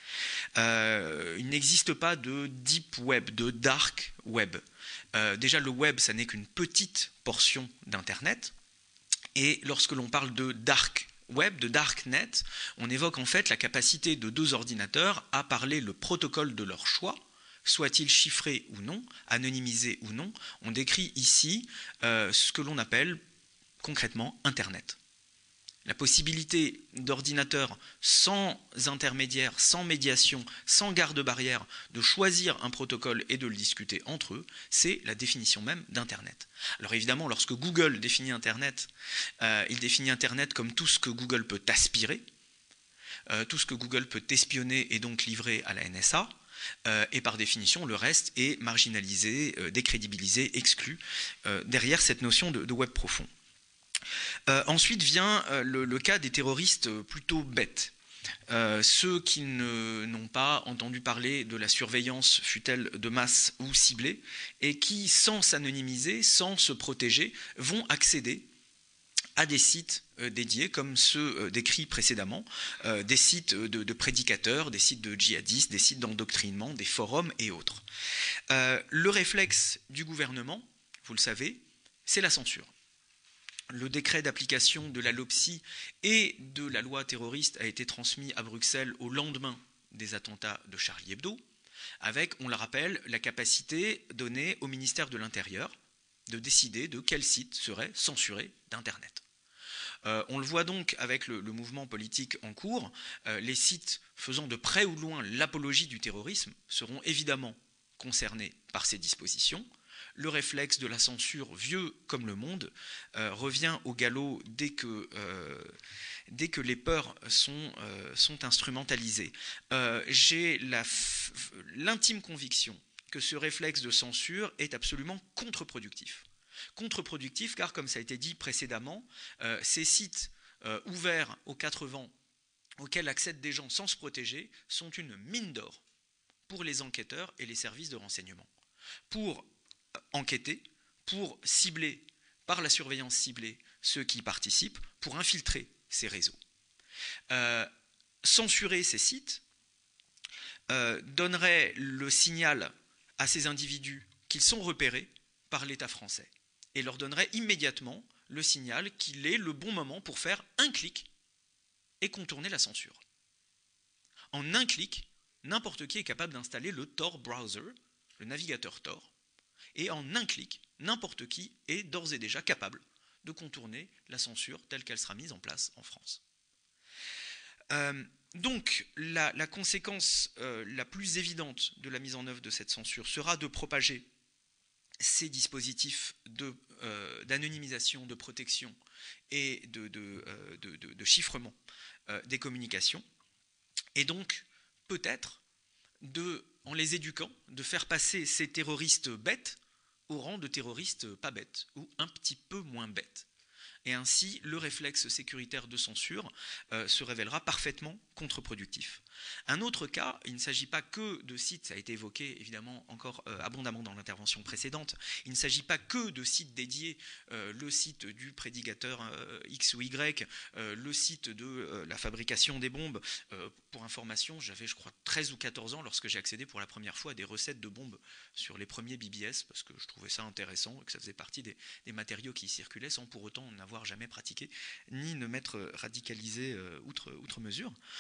D: Euh, il n'existe pas de deep web, de dark web. Euh, déjà, le web, ça n'est qu'une petite portion d'Internet. Et lorsque l'on parle de dark web, de darknet, on évoque en fait la capacité de deux ordinateurs à parler le protocole de leur choix, soit-il chiffré ou non, anonymisé ou non. On décrit ici euh, ce que l'on appelle concrètement Internet. La possibilité d'ordinateurs sans intermédiaire, sans médiation, sans garde-barrière, de choisir un protocole et de le discuter entre eux, c'est la définition même d'Internet. Alors évidemment, lorsque Google définit Internet, euh, il définit Internet comme tout ce que Google peut aspirer, euh, tout ce que Google peut espionner et donc livrer à la N S A, euh, et par définition, le reste est marginalisé, euh, décrédibilisé, exclu, euh, derrière cette notion de, de web profond. Euh, ensuite vient euh, le, le cas des terroristes plutôt bêtes. Euh, ceux qui ne, n'ont pas entendu parler de la surveillance, fût-elle de masse ou ciblée, et qui, sans s'anonymiser, sans se protéger, vont accéder à des sites euh, dédiés, comme ceux euh, décrits précédemment, euh, des sites de, de prédicateurs, des sites de djihadistes, des sites d'endoctrinement, des forums et autres. Euh, le réflexe du gouvernement, vous le savez, c'est la censure. Le décret d'application de la LOPSI et de la loi terroriste a été transmis à Bruxelles au lendemain des attentats de Charlie Hebdo, avec, on le rappelle, la capacité donnée au ministère de l'Intérieur de décider de quel site serait censuré d'Internet. Euh, on le voit donc avec le, le mouvement politique en cours, euh, les sites faisant de près ou de loin l'apologie du terrorisme seront évidemment concernés par ces dispositions. Le réflexe de la censure, vieux comme le monde, euh, revient au galop dès que, euh, dès que les peurs sont, euh, sont instrumentalisées. Euh, j'ai la f- l'intime conviction que ce réflexe de censure est absolument contre-productif. Contre-productif car, comme ça a été dit précédemment, euh, ces sites euh, ouverts aux quatre vents, auxquels accèdent des gens sans se protéger, sont une mine d'or pour les enquêteurs et les services de renseignement. Pour enquêter, pour cibler par la surveillance ciblée ceux qui y participent, pour infiltrer ces réseaux. Euh, censurer ces sites euh, donnerait le signal à ces individus qu'ils sont repérés par l'État français et leur donnerait immédiatement le signal qu'il est le bon moment pour faire un clic et contourner la censure. En un clic, n'importe qui est capable d'installer le Tor browser, le navigateur Tor, et en un clic, n'importe qui est d'ores et déjà capable de contourner la censure telle qu'elle sera mise en place en France. Euh, donc, la, la conséquence euh, la plus évidente de la mise en œuvre de cette censure sera de propager ces dispositifs de, euh, d'anonymisation, de protection et de, de, euh, de, de, de chiffrement euh, des communications, et donc peut-être, de, en les éduquant, de faire passer ces terroristes bêtes au rang de terroristes pas bêtes, ou un petit peu moins bêtes. Et ainsi, le réflexe sécuritaire de censure euh, se révélera parfaitement contre-productif. Un autre cas, il ne s'agit pas que de sites, ça a été évoqué évidemment encore euh, abondamment dans l'intervention précédente, il ne s'agit pas que de sites dédiés, euh, le site du prédicateur euh, X ou Y, euh, le site de euh, la fabrication des bombes. Euh, pour information, j'avais je crois treize ou quatorze ans lorsque j'ai accédé pour la première fois à des recettes de bombes sur les premiers B B S, parce que je trouvais ça intéressant et que ça faisait partie des, des matériaux qui circulaient sans pour autant n'avoir jamais pratiqué, ni ne m'être radicalisé euh, outre, outre mesure.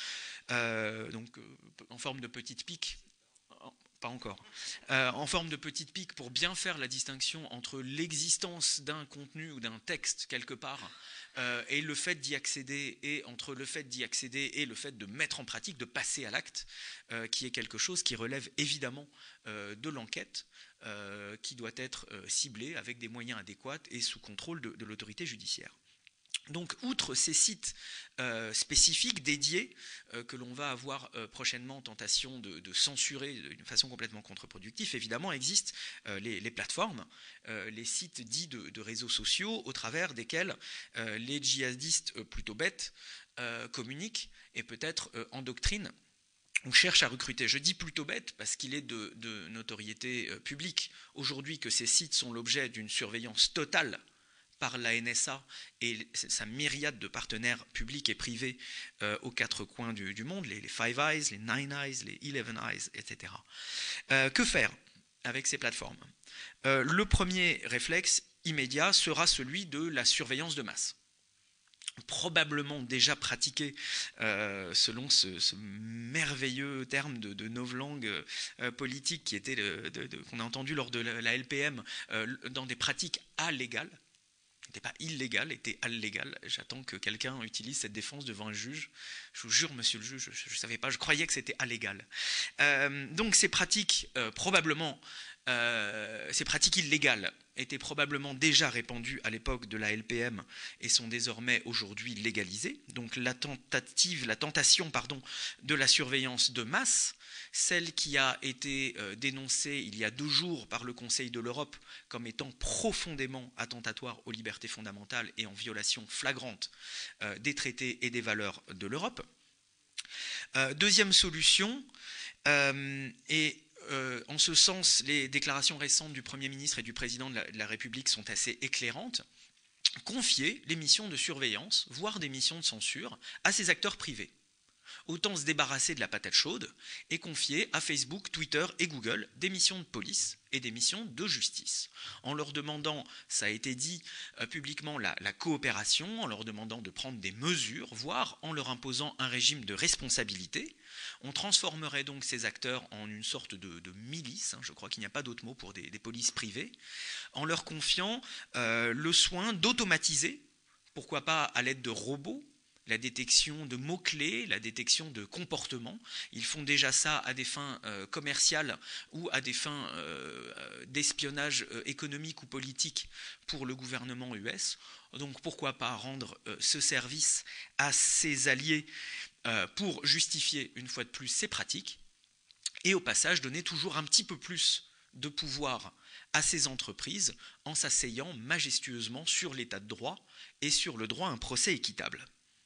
D: euh, donc euh, en forme de petite pique. Pas encore, euh, en forme de petite pique pour bien faire la distinction entre l'existence d'un contenu ou d'un texte quelque part euh, et le fait d'y accéder, et entre le fait d'y accéder et le fait de mettre en pratique, de passer à l'acte, euh, qui est quelque chose qui relève évidemment euh, de l'enquête, euh, qui doit être euh, ciblée avec des moyens adéquats et sous contrôle de, de l'autorité judiciaire. Donc, outre ces sites euh, spécifiques, dédiés, euh, que l'on va avoir euh, prochainement tentation de, de censurer d'une façon complètement contre-productive, évidemment, existent euh, les, les plateformes, euh, les sites dits de, de réseaux sociaux, au travers desquels euh, les djihadistes euh, plutôt bêtes euh, communiquent et peut-être euh, endoctrinent. On cherche à recruter. Je dis plutôt bête parce qu'il est de, de notoriété euh, publique aujourd'hui que ces sites sont l'objet d'une surveillance totale par la N S A et sa myriade de partenaires publics et privés euh, aux quatre coins du, du monde, les, les Five Eyes, les Nine Eyes, les Eleven Eyes, et cetera. Euh, que faire avec ces plateformes ? euh, Le premier réflexe immédiat sera celui de la surveillance de masse. Probablement déjà pratiqué euh, selon ce, ce merveilleux terme de, de novlangue euh, politique qui était de, de, de, qu'on a entendu lors de la, la L P M euh, dans des pratiques allégales. N'était pas illégal, était allégal. J'attends que quelqu'un utilise cette défense devant un juge. Je vous jure, monsieur le juge, je ne savais pas, je croyais que c'était allégal. Euh, donc ces pratiques, euh, probablement, euh, ces pratiques illégales étaient probablement déjà répandues à l'époque de la L P M et sont désormais aujourd'hui légalisées. Donc la tentative, la tentation, pardon, de la surveillance de masse, celle qui a été euh, dénoncée il y a deux jours par le Conseil de l'Europe comme étant profondément attentatoire aux libertés fondamentales et en violation flagrante euh, des traités et des valeurs de l'Europe. Euh, deuxième solution, euh, et euh, en ce sens, les déclarations récentes du Premier ministre et du Président de la, de la République sont assez éclairantes, confier les missions de surveillance, voire des missions de censure, à ces acteurs privés. Autant se débarrasser de la patate chaude et confier à Facebook, Twitter et Google des missions de police et des missions de justice, en leur demandant, ça a été dit euh, publiquement, la, la coopération, en leur demandant de prendre des mesures, voire en leur imposant un régime de responsabilité. On transformerait donc ces acteurs en une sorte de, de milice, hein, je crois qu'il n'y a pas d'autre mot pour des, des polices privées, en leur confiant euh, le soin d'automatiser, pourquoi pas à l'aide de robots, la détection de mots-clés, la détection de comportements. Ils font déjà ça à des fins euh, commerciales ou à des fins euh, d'espionnage euh, économique ou politique pour le gouvernement U S. Donc pourquoi pas rendre euh, ce service à ses alliés euh, pour justifier une fois de plus ces pratiques et au passage donner toujours un petit peu plus de pouvoir à ces entreprises en s'asseyant majestueusement sur l'état de droit et sur le droit à un procès équitable.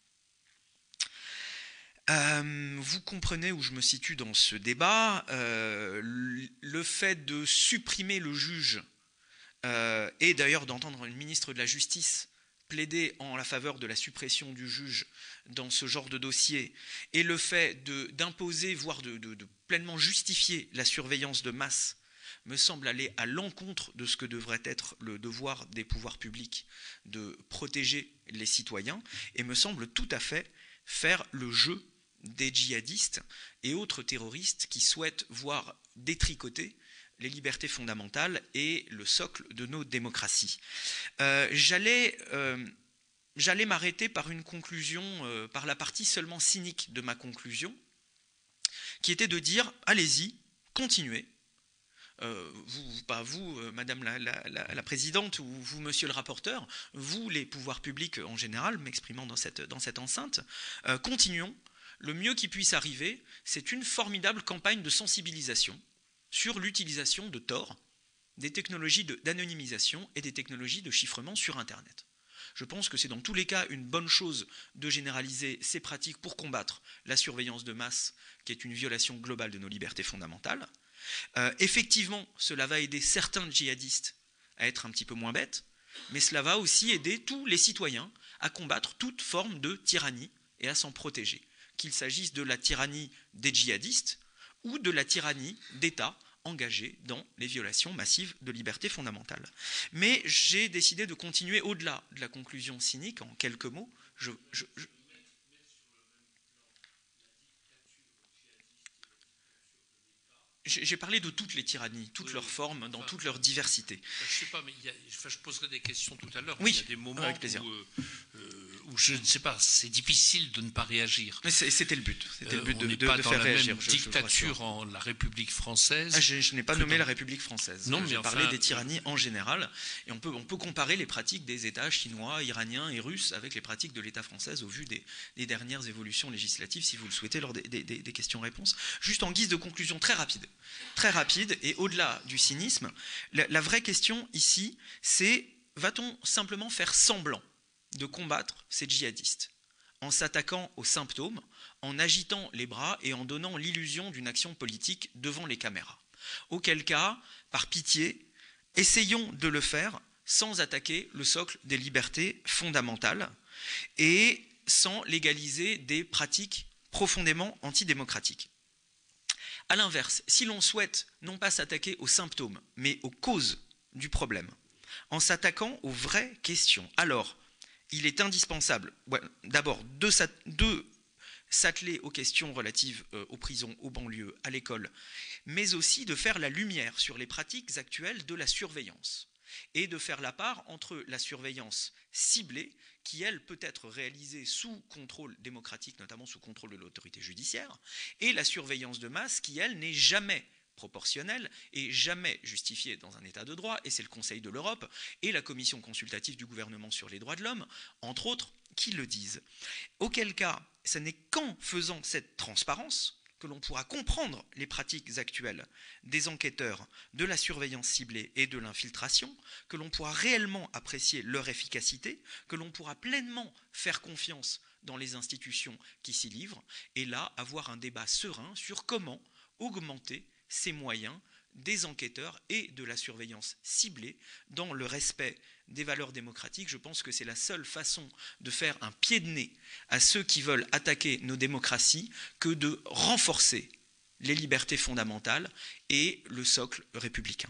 D: Euh, vous comprenez où je me situe dans ce débat. Euh, le fait de supprimer le juge, euh, et d'ailleurs d'entendre une ministre de la Justice plaider en la faveur de la suppression du juge dans ce genre de dossier, et le fait de, d'imposer, voire de, de, de pleinement justifier la surveillance de masse, me semble aller à l'encontre de ce que devrait être le devoir des pouvoirs publics de protéger les citoyens, et me semble tout à fait faire le jeu des djihadistes et autres terroristes qui souhaitent voir détricoter les libertés fondamentales et le socle de nos démocraties. Euh, j'allais, euh, j'allais m'arrêter par une conclusion, euh, par la partie seulement cynique de ma conclusion, qui était de dire « allez-y, continuez ». Euh, vous, pas vous, euh, Madame la, la, la, la Présidente, ou vous, Monsieur le rapporteur, vous, les pouvoirs publics en général, m'exprimant dans cette, dans cette enceinte, euh, continuons. Le mieux qui puisse arriver, c'est une formidable campagne de sensibilisation sur l'utilisation de Tor, des technologies de, d'anonymisation et des technologies de chiffrement sur Internet. Je pense que c'est dans tous les cas une bonne chose de généraliser ces pratiques pour combattre la surveillance de masse, qui est une violation globale de nos libertés fondamentales. Euh, effectivement, cela va aider certains djihadistes à être un petit peu moins bêtes, mais cela va aussi aider tous les citoyens à combattre toute forme de tyrannie et à s'en protéger, qu'il s'agisse de la tyrannie des djihadistes ou de la tyrannie d'États engagés dans les violations massives de libertés fondamentales. Mais j'ai décidé de continuer au-delà de la conclusion cynique, en quelques mots. Je, je, je... j'ai parlé de toutes les tyrannies, toutes oui, leurs formes, dans enfin, toute leur diversité.
E: Je ne sais pas, mais il y a, enfin, je poserai des questions tout à l'heure.
D: Oui,
E: il y a des moments
D: avec plaisir.
E: où, euh, où je ne sais pas, c'est difficile de ne pas réagir.
D: Mais c'était le but, c'était le but
E: euh,
D: de, de, de faire réagir.
E: Même dictature je, en la République française.
D: Ah, je je n'ai pas nommé dans... la République française.
E: Non,
D: j'ai
E: mais
D: parlé
E: enfin,
D: des tyrannies en général. Et on peut, on peut comparer les pratiques des États chinois, iraniens et russes avec les pratiques de l'État français au vu des, des dernières évolutions législatives, si vous le souhaitez, lors des, des, des questions-réponses. Juste en guise de conclusion très rapide. Très rapide, et au-delà du cynisme, la, la vraie question ici, c'est va-t-on simplement faire semblant de combattre ces djihadistes en s'attaquant aux symptômes, en agitant les bras et en donnant l'illusion d'une action politique devant les caméras? Auquel cas, par pitié, essayons de le faire sans attaquer le socle des libertés fondamentales et sans légaliser des pratiques profondément antidémocratiques. A l'inverse, si l'on souhaite non pas s'attaquer aux symptômes, mais aux causes du problème, en s'attaquant aux vraies questions, alors il est indispensable, ouais, d'abord, de, de s'atteler aux questions relatives euh, aux prisons, aux banlieues, à l'école, mais aussi de faire la lumière sur les pratiques actuelles de la surveillance et de faire la part entre la surveillance ciblée, qui, elle, peut être réalisée sous contrôle démocratique, notamment sous contrôle de l'autorité judiciaire, et la surveillance de masse, qui, elle, n'est jamais proportionnelle et jamais justifiée dans un état de droit, et c'est le Conseil de l'Europe et la Commission consultative du gouvernement sur les droits de l'homme, entre autres, qui le disent. Auquel cas, ce n'est qu'en faisant cette transparence que l'on pourra comprendre les pratiques actuelles des enquêteurs, de la surveillance ciblée et de l'infiltration, que l'on pourra réellement apprécier leur efficacité, que l'on pourra pleinement faire confiance dans les institutions qui s'y livrent, et là, avoir un débat serein sur comment augmenter ces moyens des enquêteurs et de la surveillance ciblée dans le respect des valeurs démocratiques. Je pense que c'est la seule façon de faire un pied de nez à ceux qui veulent attaquer nos démocraties que de renforcer les libertés fondamentales et le socle républicain.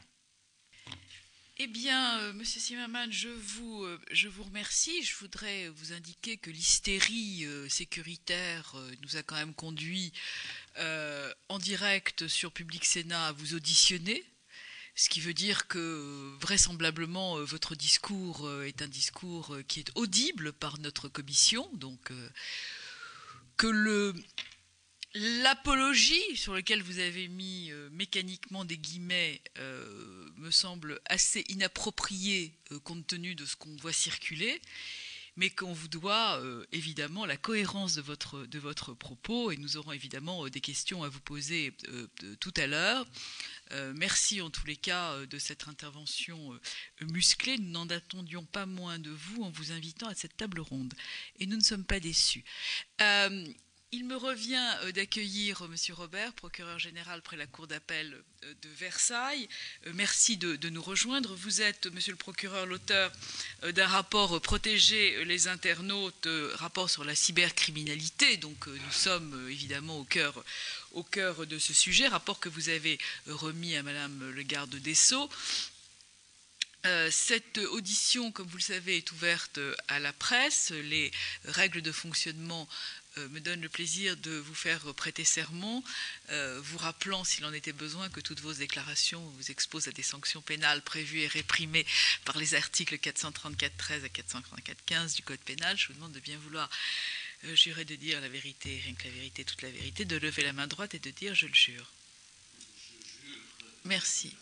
A: Eh bien, euh, Monsieur Zimmermann, je vous, euh, je vous remercie. Je voudrais vous indiquer que l'hystérie euh, sécuritaire euh, nous a quand même conduit euh, en direct sur Public Sénat à vous auditionner, ce qui veut dire que vraisemblablement euh, votre discours euh, est un discours euh, qui est audible par notre commission, donc euh, que le... L'apologie sur laquelle vous avez mis euh, mécaniquement des guillemets euh, me semble assez inappropriée euh, compte tenu de ce qu'on voit circuler, mais qu'on vous doit euh, évidemment la cohérence de votre, de votre propos, et nous aurons évidemment euh, des questions à vous poser euh, de, tout à l'heure. Euh, merci en tous les cas euh, de cette intervention euh, musclée. Nous n'en attendions pas moins de vous en vous invitant à cette table ronde, et nous ne sommes pas déçus. Euh, Il me revient d'accueillir M. Robert, procureur général près la Cour d'appel de Versailles. Merci de, de nous rejoindre. Vous êtes, Monsieur le procureur, l'auteur d'un rapport Protéger les internautes, rapport sur la cybercriminalité. Donc nous sommes évidemment au cœur, au cœur de ce sujet, rapport que vous avez remis à Madame le garde des Sceaux. Euh, cette audition, comme vous le savez, est ouverte à la presse. Les règles de fonctionnement euh, me donnent le plaisir de vous faire prêter serment, euh, vous rappelant, s'il en était besoin, que toutes vos déclarations vous exposent à des sanctions pénales prévues et réprimées par les articles quatre cent trente-quatre treize à quatre cent trente-quatre quinze du Code pénal. Je vous demande de bien vouloir euh, jurer de dire la vérité, rien que la vérité, toute la vérité, de lever la main droite et de dire « je le jure ». Merci.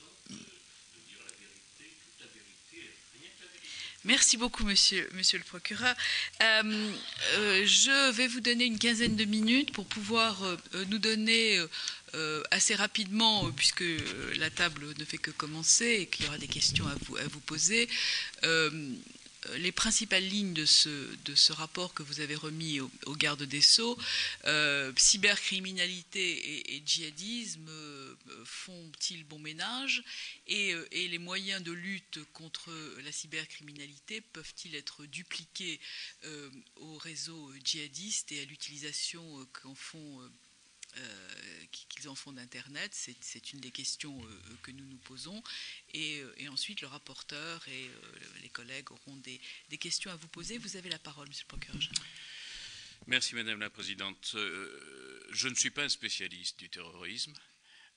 A: Merci beaucoup, monsieur, monsieur le procureur. Euh, euh, je vais vous donner une quinzaine de minutes pour pouvoir euh, nous donner euh, assez rapidement, euh, puisque la table ne fait que commencer et qu'il y aura des questions à vous, à vous poser, euh, les principales lignes de ce, de ce rapport que vous avez remis au, au garde des Sceaux. Euh, cybercriminalité et, et djihadisme euh, font-ils bon ménage, et, euh, et les moyens de lutte contre la cybercriminalité peuvent-ils être dupliqués euh, au réseau djihadiste et à l'utilisation euh, qu'en font euh, Euh, qu'ils en font d'Internet? C'est une des questions euh, que nous nous posons, et, euh, et ensuite le rapporteur et euh, les collègues auront des, des questions à vous poser. Vous avez la parole, monsieur le procureur général.
F: Merci Madame la Présidente. Euh, je ne suis pas un spécialiste du terrorisme,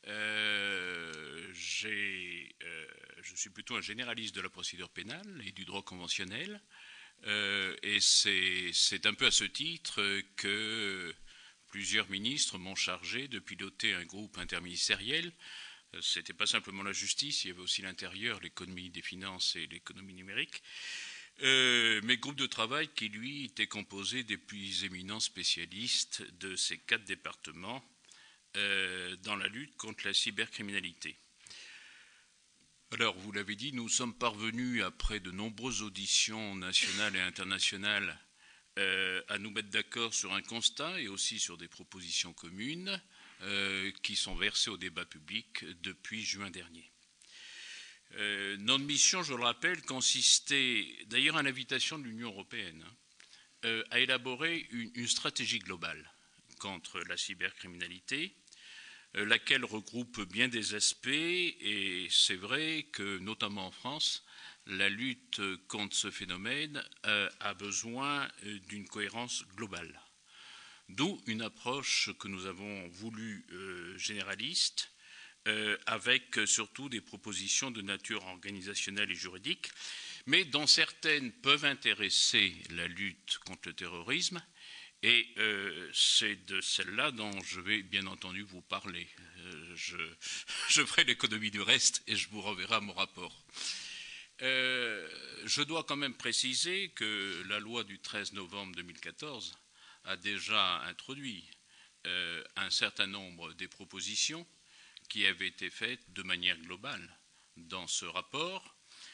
E: Euh, j'ai, euh, je suis plutôt un généraliste de la procédure pénale et du droit conventionnel. Euh, et c'est, c'est un peu à ce titre que plusieurs ministres m'ont chargé de piloter un groupe interministériel. Ce n'était pas simplement la justice, il y avait aussi l'intérieur, l'économie des finances et l'économie numérique. Euh, mais groupe de travail qui, lui, était composé des plus éminents spécialistes de ces quatre départements euh, dans la lutte contre la cybercriminalité. Alors, vous l'avez dit, nous sommes parvenus, après de nombreuses auditions nationales et internationales, euh, à nous mettre d'accord sur un constat et aussi sur des propositions communes euh, qui sont versées au débat public depuis juin dernier. Euh, notre mission, je le rappelle, consistait, d'ailleurs à l'invitation de l'Union européenne, hein, euh, à élaborer une, une stratégie globale contre la cybercriminalité, euh, laquelle regroupe bien des aspects, et c'est vrai que, notamment en France, la lutte contre ce phénomène euh, a besoin euh, d'une cohérence globale. D'où une approche que nous avons voulu euh, généraliste, Euh, avec surtout des propositions de nature organisationnelle et juridique, mais dont certaines peuvent intéresser la lutte contre le terrorisme, et euh, c'est de celle-là dont je vais bien entendu vous parler. Euh, je, je ferai l'économie du reste et je vous renverrai mon rapport. Euh, je dois quand même préciser que la loi du treize novembre deux mille quatorze a déjà introduit euh, un certain nombre des propositions qui avait été faite de manière globale dans ce rapport,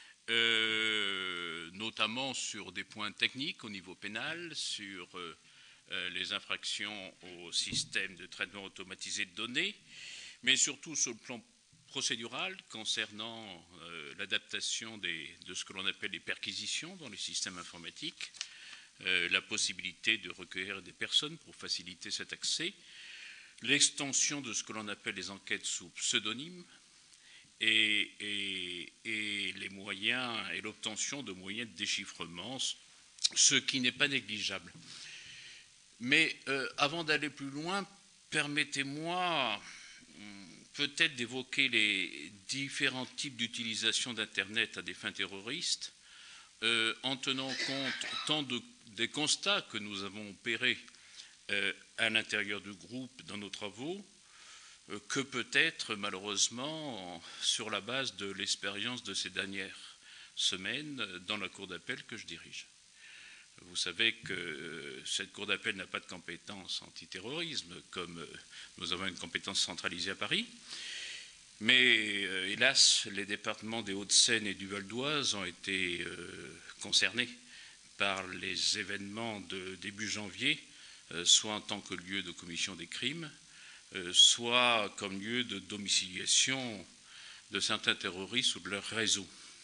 E: euh, notamment sur des points techniques au niveau pénal, sur euh, les infractions au système de traitement automatisé de données, mais surtout sur le plan procédural concernant euh, l'adaptation de ce que l'on appelle les perquisitions dans les systèmes informatiques, euh, la possibilité de recueillir des personnes pour faciliter cet accès, l'extension de ce que l'on appelle les enquêtes sous pseudonyme et, et, et les moyens et l'obtention de moyens de déchiffrement, ce qui n'est pas négligeable. Mais euh, avant d'aller plus loin, permettez-moi peut-être d'évoquer les différents types d'utilisation d'Internet à des fins terroristes, euh, en tenant compte tant de, des constats que nous avons opérés euh, à l'intérieur du groupe dans nos travaux, euh, que peut-être malheureusement sur la base de l'expérience de ces dernières semaines dans la cour d'appel que je dirige. Vous savez que cette cour d'appel n'a pas de compétence antiterrorisme, comme nous avons une compétence centralisée à Paris. Mais euh, hélas, les départements des Hauts-de-Seine et du Val d'Oise ont été euh, concernés par les événements de début janvier, euh, soit en tant que lieu de commission des crimes, euh, soit comme lieu de domiciliation de certains terroristes ou de leur réseau.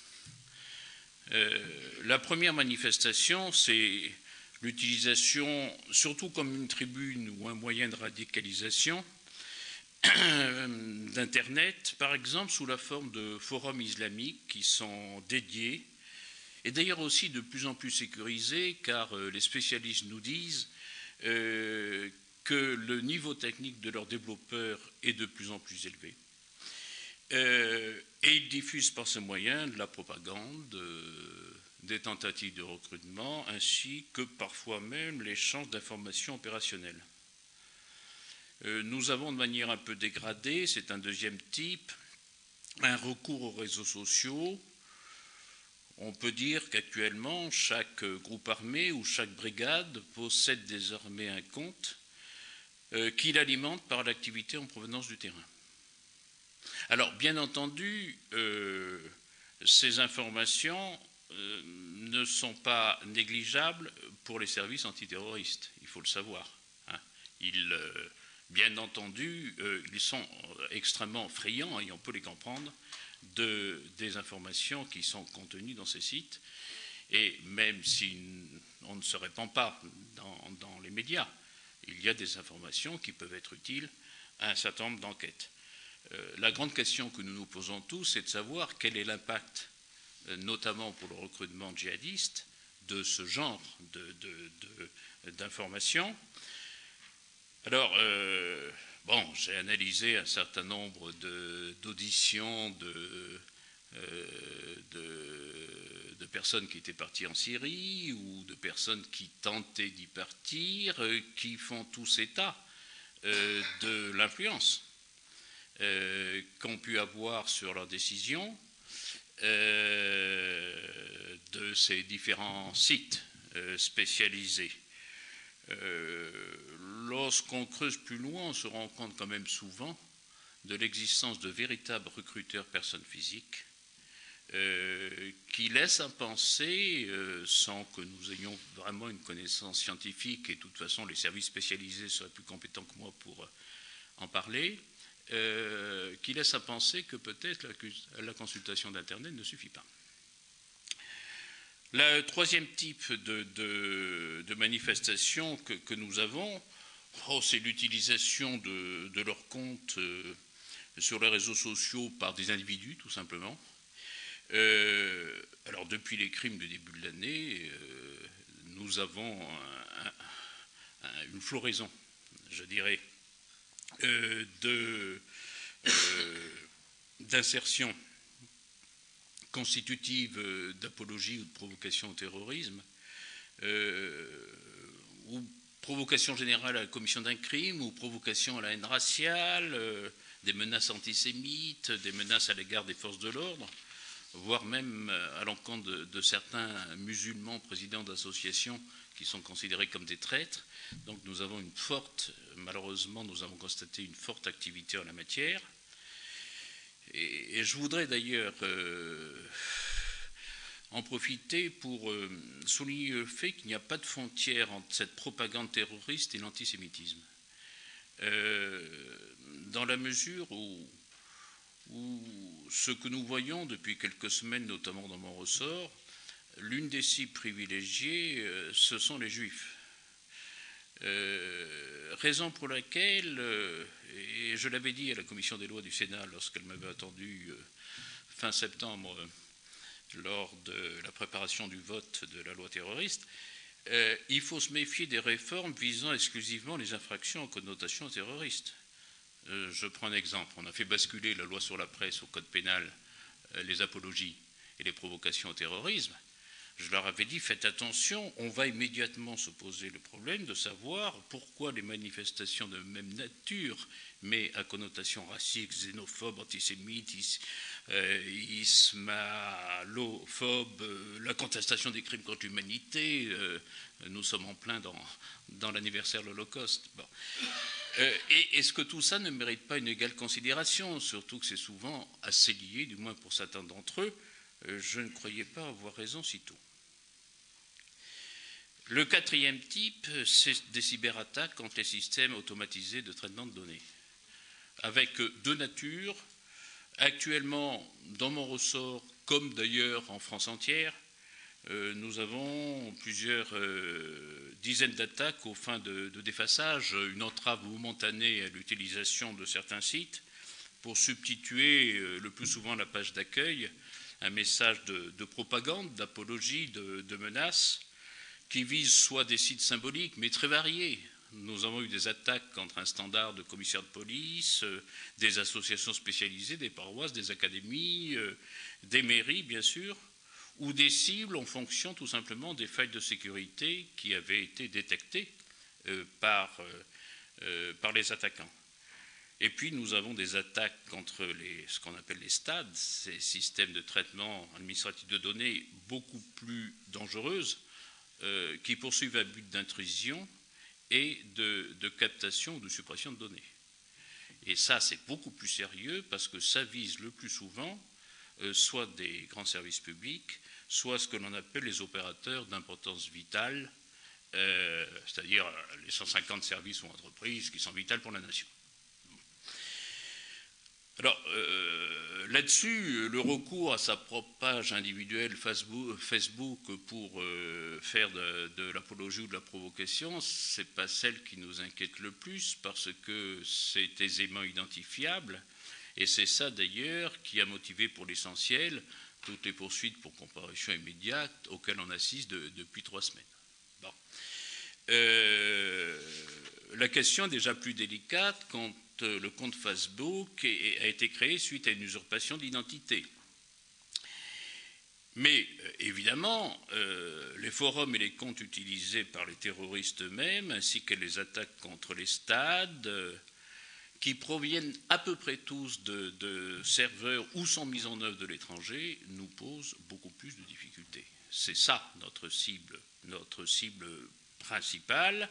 E: Euh, la première manifestation, c'est l'utilisation, surtout comme une tribune ou un moyen de radicalisation, d'Internet, par exemple, sous la forme de forums islamiques qui sont dédiés, et d'ailleurs aussi de plus en plus sécurisés, car euh, les spécialistes nous disent euh, que le niveau technique de leurs développeurs est de plus en plus élevé. Euh, et ils diffusent par ce moyen de la propagande, euh, des tentatives de recrutement, ainsi que parfois même l'échange d'informations opérationnelles. Euh, nous avons de manière un peu dégradée, c'est un deuxième type, un recours aux réseaux sociaux. On peut dire qu'actuellement, chaque groupe armé ou chaque brigade possède désormais un compte euh, qu'il alimente par l'activité en provenance du terrain. Alors, bien entendu, euh, ces informations euh, ne sont pas négligeables pour les services antiterroristes, il faut le savoir. Hein. Ils, euh, bien entendu, euh, ils sont extrêmement friands, et on peut les comprendre, de, des informations qui sont contenues dans ces sites, et même si on ne se répand pas dans, dans les médias, il y a des informations qui peuvent être utiles à un certain nombre d'enquêtes. Euh, la grande question que nous nous posons tous, c'est de savoir quel est l'impact, euh, notamment pour le recrutement djihadiste, de ce genre de, de, de, d'informations. Alors, euh, bon, j'ai analysé un certain nombre d'auditions de, de, euh, de, de personnes qui étaient parties en Syrie ou de personnes qui tentaient d'y partir, euh, qui font tous état euh, de l'influence euh, qu'ont pu avoir sur leurs décisions euh, de ces différents sites euh, spécialisés. Euh, lorsqu'on creuse plus loin, on se rend compte quand même souvent de l'existence de véritables recruteurs personnes physiques euh, qui laissent à penser, euh, sans que nous ayons vraiment une connaissance scientifique, et de toute façon les services spécialisés seraient plus compétents que moi pour en parler, euh, qui laissent à penser que peut-être la, la consultation d'Internet ne suffit pas. Le troisième type de, de, de manifestation que, que nous avons, oh, c'est l'utilisation de, de leurs comptes euh, sur les réseaux sociaux par des individus, tout simplement. Euh, alors, depuis les crimes du début de l'année, euh, nous avons un, un, une floraison, je dirais, euh, de, euh, d'insertion constitutive d'apologie ou de provocation au terrorisme, euh, ou provocation générale à la commission d'un crime, ou provocation à la haine raciale, euh, des menaces antisémites, des menaces à l'égard des forces de l'ordre, voire même à l'encontre de, de certains musulmans présidents d'associations qui sont considérés comme des traîtres. Donc nous avons une forte, malheureusement, nous avons constaté une forte activité en la matière. Et, et je voudrais d'ailleurs euh, en profiter pour euh, souligner le fait qu'il n'y a pas de frontière entre cette propagande terroriste et l'antisémitisme. Euh, dans la mesure où, où ce que nous voyons depuis quelques semaines, notamment dans mon ressort, l'une des cibles privilégiées, euh, ce sont les Juifs. Euh, raison pour laquelle, euh, et je l'avais dit à la commission des lois du Sénat lorsqu'elle m'avait attendu euh, fin septembre euh, lors de la préparation du vote de la loi terroriste, euh, il faut se méfier des réformes visant exclusivement les infractions en connotation terroriste. Euh, je prends un exemple. On a fait basculer la loi sur la presse au code pénal, euh, les apologies et les provocations au terrorisme. Je leur avais dit, faites attention, on va immédiatement se poser le problème de savoir pourquoi les manifestations de même nature, mais à connotation raciste, xénophobe, antisémite, is, euh, ismalophobe, euh, la contestation des crimes contre l'humanité, euh, nous sommes en plein dans, dans l'anniversaire de l'Holocauste. Bon. Euh, et est-ce que tout ça ne mérite pas une égale considération, surtout que c'est souvent assez lié, du moins pour certains d'entre eux. euh, Je ne croyais pas avoir raison si tôt. Le quatrième type, c'est des cyberattaques contre les systèmes automatisés de traitement de données, avec deux natures. Actuellement, dans mon ressort, comme d'ailleurs en France entière, euh, nous avons plusieurs euh, dizaines d'attaques aux fins de, de défaçage, une entrave momentanée à l'utilisation de certains sites pour substituer euh, le plus souvent à la page d'accueil un message de, de propagande, d'apologie, de, de menaces, qui visent soit des sites symboliques, mais très variés. Nous avons eu des attaques contre un standard de commissaire de police, euh, des associations spécialisées, des paroisses, des académies, euh, des mairies, bien sûr, ou des cibles en fonction tout simplement des failles de sécurité qui avaient été détectées euh, par, euh, euh, par les attaquants. Et puis nous avons des attaques contre les, ce qu'on appelle les stades, ces systèmes de traitement administratif de données beaucoup plus dangereuses, Euh, qui poursuivent un but d'intrusion et de, de captation ou de suppression de données. Et ça, c'est beaucoup plus sérieux parce que ça vise le plus souvent euh, soit des grands services publics, soit ce que l'on appelle les opérateurs d'importance vitale, euh, c'est-à-dire les cent cinquante services ou entreprises qui sont vitales pour la nation. Alors, euh, là-dessus, le recours à sa propre page individuelle Facebook, Facebook pour euh, faire de, de l'apologie ou de la provocation, ce n'est pas celle qui nous inquiète le plus parce que c'est aisément identifiable et c'est ça d'ailleurs qui a motivé pour l'essentiel toutes les poursuites pour comparution immédiate auxquelles on assiste de, depuis trois semaines. Bon. Euh, la question est déjà plus délicate quand le compte Facebook a été créé suite à une usurpation d'identité. Mais évidemment, euh, les forums et les comptes utilisés par les terroristes eux-mêmes, ainsi que les attaques contre les stades, euh, qui proviennent à peu près tous de, de serveurs ou sont mis en œuvre de l'étranger, nous posent beaucoup plus de difficultés. C'est ça notre cible, notre cible principale,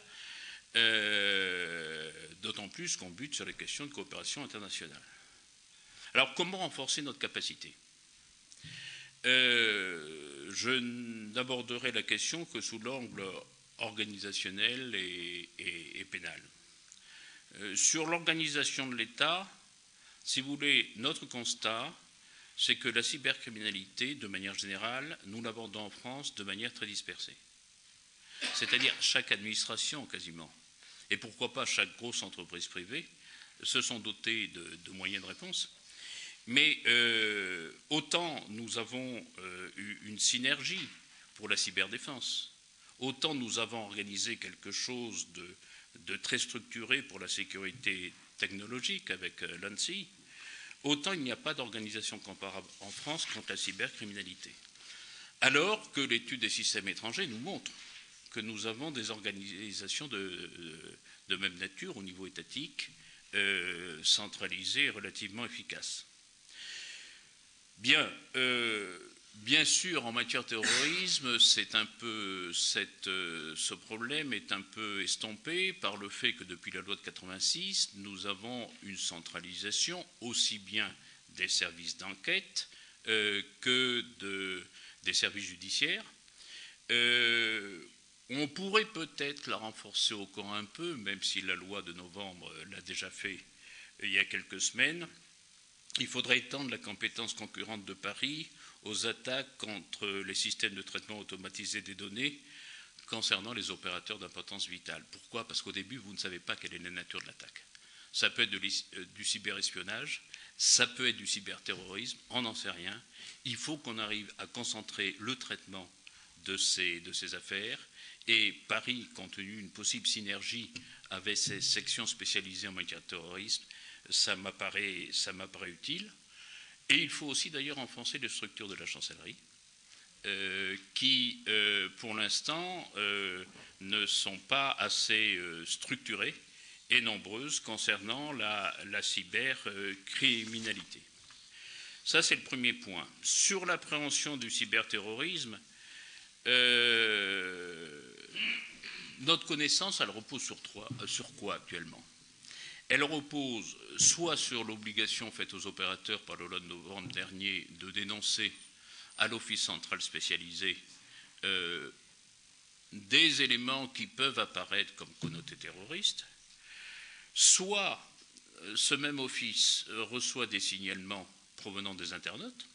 E: euh, d'autant plus qu'on bute sur les questions de coopération internationale. Alors, comment renforcer notre capacité ? Euh, je n'aborderai la question que sous l'angle organisationnel et, et, et pénal. Euh, sur l'organisation de l'État, si vous voulez, notre constat, c'est que la cybercriminalité, de manière générale, nous l'abordons en France de manière très dispersée. C'est-à-dire chaque administration quasiment, et pourquoi pas chaque grosse entreprise privée, se sont dotés de, de moyens de réponse. Mais euh, autant nous avons euh, eu une synergie pour la cyberdéfense, autant nous avons organisé quelque chose de, de très structuré pour la sécurité technologique avec euh, l'ANSSI, autant il n'y a pas d'organisation comparable en France contre la cybercriminalité. Alors que l'étude des systèmes étrangers nous montre que nous avons des organisations de, de, de même nature au niveau étatique, euh, centralisées et relativement efficaces. Bien, euh, bien sûr, en matière de terrorisme, c'est un peu, cette, euh, ce problème est un peu estompé par le fait que depuis la loi de quatre-vingt-six, nous avons une centralisation aussi bien des services d'enquête euh, que de, des services judiciaires. Euh, on pourrait peut-être la renforcer encore un peu, même si la loi de novembre l'a déjà fait il y a quelques semaines. Il faudrait étendre la compétence concurrente de Paris aux attaques contre les systèmes de traitement automatisé des données concernant les opérateurs d'importance vitale. Pourquoi ? Parce qu'au début, vous ne savez pas quelle est la nature de l'attaque. Ça peut être de du cyberespionnage, ça peut être du cyberterrorisme, on n'en sait rien. Il faut qu'on arrive à concentrer le traitement de ces, de ces affaires. Et Paris, compte tenu d'une possible synergie avec ces sections spécialisées en matière de terrorisme, ça m'apparaît, ça m'apparaît utile. Et il faut aussi d'ailleurs renforcer les structures de la chancellerie, euh, qui, euh, pour l'instant, euh, ne sont pas assez euh, structurées et nombreuses concernant la, la cybercriminalité. Ça, c'est le premier point. Sur l'appréhension du cyberterrorisme, euh, notre connaissance, elle repose sur, trois, sur quoi actuellement ? Elle repose soit sur l'obligation faite aux opérateurs par la loi de novembre dernier de dénoncer à l'Office central spécialisé euh, des éléments qui peuvent apparaître comme connotés terroristes, soit euh, ce même office euh, reçoit des signalements provenant des internautes,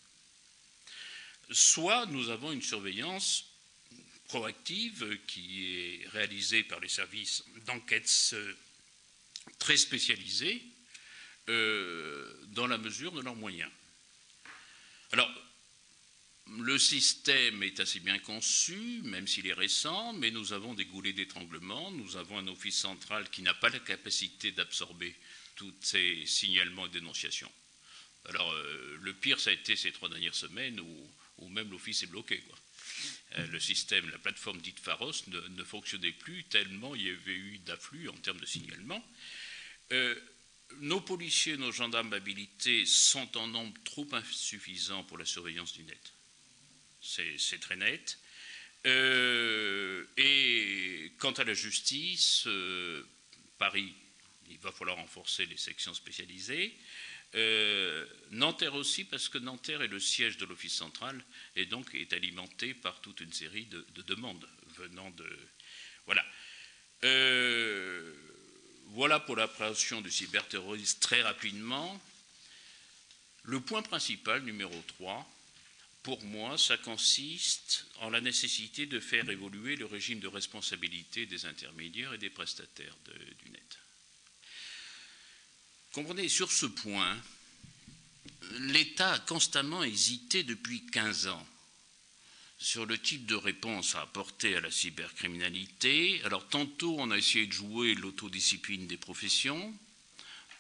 E: soit nous avons une surveillance proactive qui est réalisée par les services d'enquête euh, très spécialisés euh, dans la mesure de leurs moyens. Alors, le système est assez bien conçu, même s'il est récent, mais nous avons des goulets d'étranglement, nous avons un office central qui n'a pas la capacité d'absorber tous ces signalements et dénonciations. Alors, euh, le pire, ça a été ces trois dernières semaines où, où même l'office est bloqué, quoi. Euh, le système, la plateforme dite Pharos ne, ne fonctionnait plus tellement il y avait eu d'afflux en termes de signalement. Euh, nos policiers, nos gendarmes habilités sont en nombre trop insuffisant pour la surveillance du net. C'est très net. Euh, et quant à la justice, euh, Paris, il va falloir renforcer les sections spécialisées. Euh, Nanterre aussi, parce que Nanterre est le siège de l'Office central et donc est alimenté par toute une série de, de demandes venant de... Voilà. Euh, voilà pour l'appréhension du cyberterrorisme très rapidement. Le point principal, numéro trois, pour moi, ça consiste en la nécessité de faire évoluer le régime de responsabilité des intermédiaires et des prestataires de, du net. Comprenez, sur ce point, l'État a constamment hésité depuis quinze ans sur le type de réponse à apporter à la cybercriminalité. Alors, tantôt, on a essayé de jouer l'autodiscipline des professions,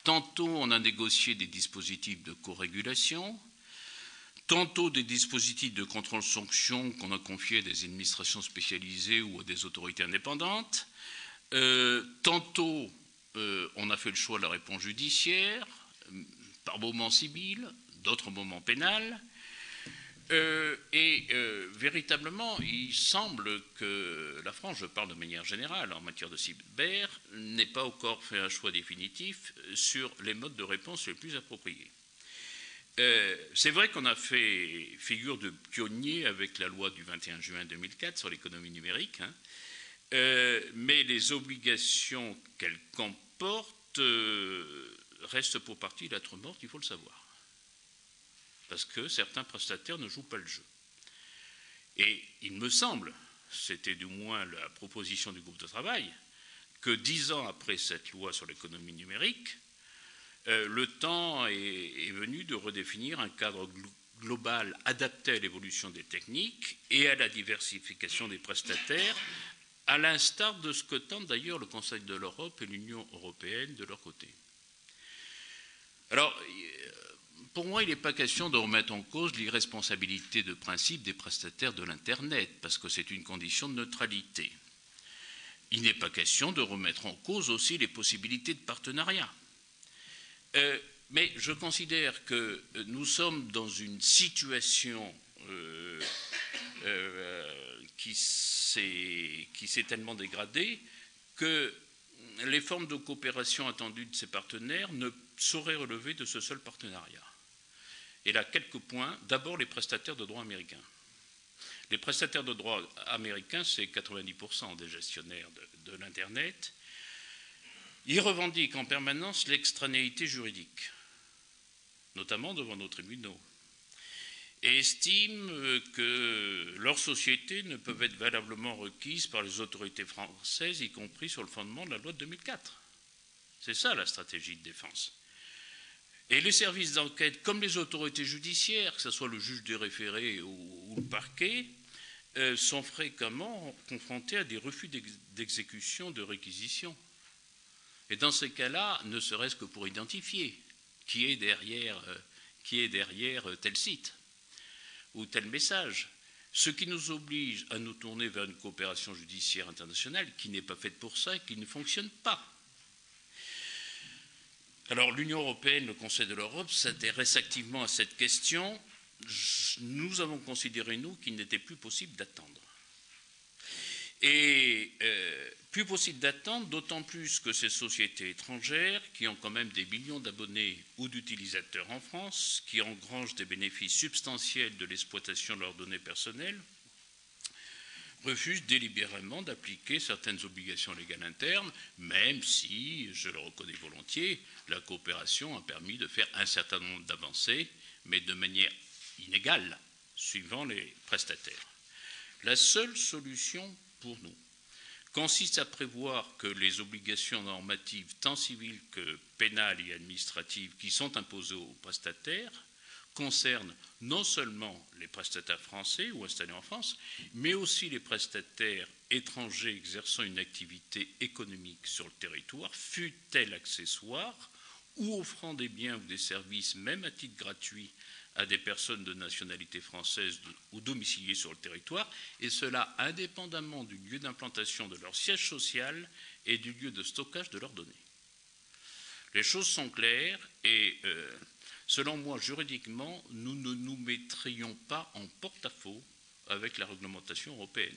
E: tantôt on a négocié des dispositifs de co-régulation, tantôt des dispositifs de contrôle-sanction qu'on a confiés à des administrations spécialisées ou à des autorités indépendantes, euh, tantôt euh, on a fait le choix de la réponse judiciaire, par moments civil, d'autres moments pénal. Euh, et euh, véritablement, il semble que la France, je parle de manière générale en matière de cyber, n'ait pas encore fait un choix définitif sur les modes de réponse les plus appropriés. Euh, c'est vrai qu'on a fait figure de pionnier avec la loi du vingt et un juin deux mille quatre sur l'économie numérique, hein, euh, mais les obligations qu'elle comporte euh, restent pour partie lettre morte, il faut le savoir. Parce que certains prestataires ne jouent pas le jeu. Et il me semble, c'était du moins la proposition du groupe de travail, que dix ans après cette loi sur l'économie numérique, euh, le temps est, est venu de redéfinir un cadre glo- global adapté à l'évolution des techniques et à la diversification des prestataires, à l'instar de ce que tentent d'ailleurs le Conseil de l'Europe et l'Union européenne de leur côté. Alors, pour moi, il n'est pas question de remettre en cause l'irresponsabilité de principe des prestataires de l'Internet, parce que c'est une condition de neutralité. Il n'est pas question de remettre en cause aussi les possibilités de partenariat. Euh, mais je considère que nous sommes dans une situation euh, euh, qui s'est, qui s'est tellement dégradée que les formes de coopération attendues de ces partenaires ne sauraient relever de ce seul partenariat. Et là, quelques points. D'abord, les prestataires de droit américains. Les prestataires de droit américains, c'est quatre-vingt-dix pour cent des gestionnaires de, de l'Internet. Ils revendiquent en permanence l'extranéité juridique, notamment devant nos tribunaux, et estiment que leurs sociétés ne peuvent être valablement requises par les autorités françaises, y compris sur le fondement de la loi de deux mille quatre. C'est ça la stratégie de défense. Et les services d'enquête, comme les autorités judiciaires, que ce soit le juge des référés ou, ou le parquet, euh, sont fréquemment confrontés à des refus d'exécution de réquisition. Et dans ces cas-là, ne serait-ce que pour identifier qui est derrière, euh, qui est derrière tel site ou tel message, ce qui nous oblige à nous tourner vers une coopération judiciaire internationale qui n'est pas faite pour ça et qui ne fonctionne pas. Alors l'Union européenne, le Conseil de l'Europe s'intéresse activement à cette question. Nous avons considéré, nous, qu'il n'était plus possible d'attendre. Et euh, plus possible d'attendre, d'autant plus que ces sociétés étrangères, qui ont quand même des millions d'abonnés ou d'utilisateurs en France, qui engrangent des bénéfices substantiels de l'exploitation de leurs données personnelles, refusent délibérément d'appliquer certaines obligations légales internes, même si, je le reconnais volontiers, la coopération a permis de faire un certain nombre d'avancées, mais de manière inégale, suivant les prestataires. La seule solution pour nous consiste à prévoir que les obligations normatives, tant civiles que pénales et administratives, qui sont imposées aux prestataires, concernent non seulement les prestataires français ou installés en France, mais aussi les prestataires étrangers exerçant une activité économique sur le territoire, fût-elle accessoire, ou offrant des biens ou des services, même à titre gratuit, à des personnes de nationalité française ou domiciliées sur le territoire, et cela indépendamment du lieu d'implantation de leur siège social et du lieu de stockage de leurs données. Les choses sont claires et, euh, selon moi, juridiquement, nous ne nous mettrions pas en porte-à-faux avec la réglementation européenne.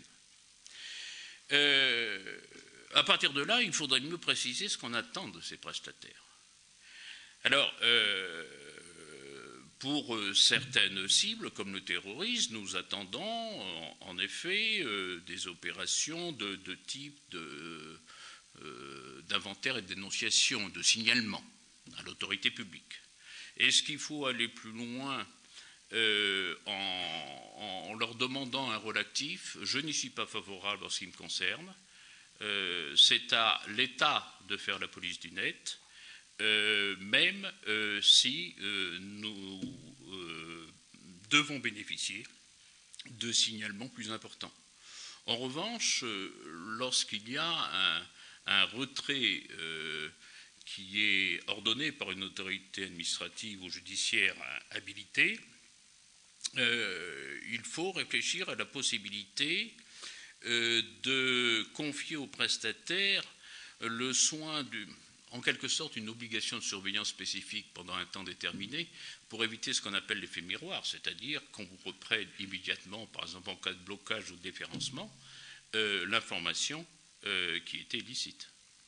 E: Euh, à partir de là, il faudrait mieux préciser ce qu'on attend de ces prestataires. Alors, euh, pour certaines cibles, comme le terrorisme, nous attendons en, en effet euh, des opérations de, de type de, euh, d'inventaire et de dénonciation, de signalement à l'autorité publique. Est-ce qu'il faut aller plus loin euh, en, en leur demandant un rôle actif? Je n'y suis pas favorable en ce qui me concerne. Euh, c'est à l'État de faire la police du net. Euh, même euh, si euh, nous euh, devons bénéficier de signalements plus importants. En revanche, euh, lorsqu'il y a un, un retrait euh, qui est ordonné par une autorité administrative ou judiciaire habilitée, euh, il faut réfléchir à la possibilité euh, de confier au prestataire le soin, du, en quelque sorte, une obligation de surveillance spécifique pendant un temps déterminé pour éviter ce qu'on appelle l'effet miroir, c'est-à-dire qu'on vous reprenne immédiatement, par exemple en cas de blocage ou de déférencement, euh, l'information euh, qui était illicite.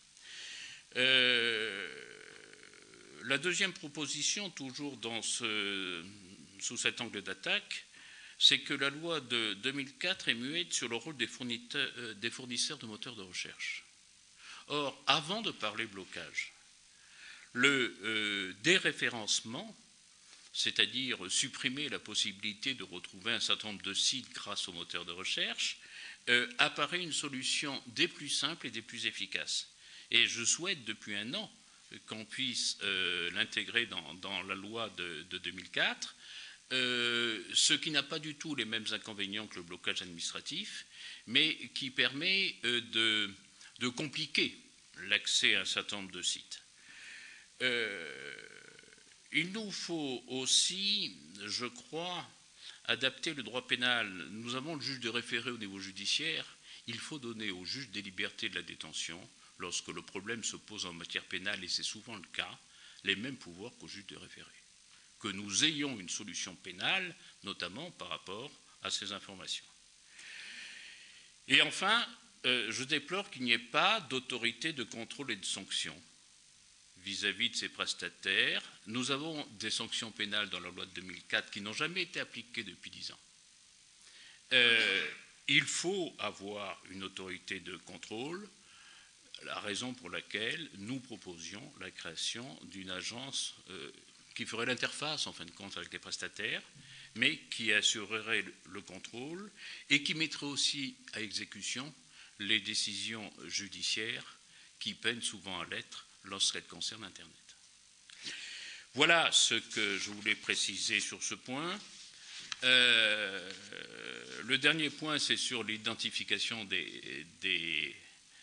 E: Euh, la deuxième proposition, toujours dans ce, sous cet angle d'attaque, c'est que la loi de deux mille quatre est muette sur le rôle des fournisseurs, euh, des fournisseurs de moteurs de recherche. Or, avant de parler blocage, le euh, déréférencement, c'est-à-dire supprimer la possibilité de retrouver un certain nombre de sites grâce aux moteurs de recherche, euh, apparaît une solution des plus simples et des plus efficaces. Et je souhaite depuis un an qu'on puisse euh, l'intégrer dans, dans la loi de, de deux mille quatre, euh, ce qui n'a pas du tout les mêmes inconvénients que le blocage administratif, mais qui permet euh, de, de compliquer l'accès à un certain nombre de sites. Euh, il nous faut aussi, je crois, adapter le droit pénal. Nous avons le juge de référé au niveau judiciaire. Il faut donner au juge des libertés de la détention, lorsque le problème se pose en matière pénale, et c'est souvent le cas, les mêmes pouvoirs qu'au juge de référé. Que nous ayons une solution pénale, notamment par rapport à ces informations. Et enfin, euh, je déplore qu'il n'y ait pas d'autorité de contrôle et de sanction vis-à-vis de ces prestataires. Nous avons des sanctions pénales dans la loi de deux mille quatre qui n'ont jamais été appliquées depuis dix ans. Euh, il faut avoir une autorité de contrôle, la raison pour laquelle nous proposions la création d'une agence euh, qui ferait l'interface, en fin de compte, avec les prestataires, mais qui assurerait le, le contrôle et qui mettrait aussi à exécution les décisions judiciaires qui peinent souvent à l'être lorsqu'elles concernent Internet. Voilà ce que je voulais préciser sur ce point. Euh, le dernier point, c'est sur l'identification des, des,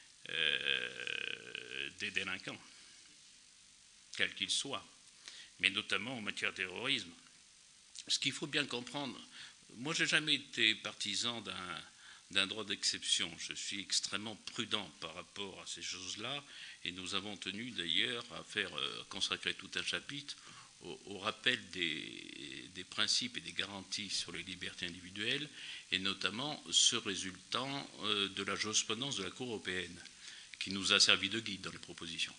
E: euh, des délinquants, quels qu'ils soient, mais notamment en matière de terrorisme. Ce qu'il faut bien comprendre, moi je n'ai jamais été partisan d'un d'un droit d'exception. Je suis extrêmement prudent par rapport à ces choses-là, et nous avons tenu d'ailleurs à faire euh, consacrer tout un chapitre au, au rappel des, des principes et des garanties sur les libertés individuelles, et notamment ce résultant euh, de la jurisprudence de la Cour européenne, qui nous a servi de guide dans les propositions.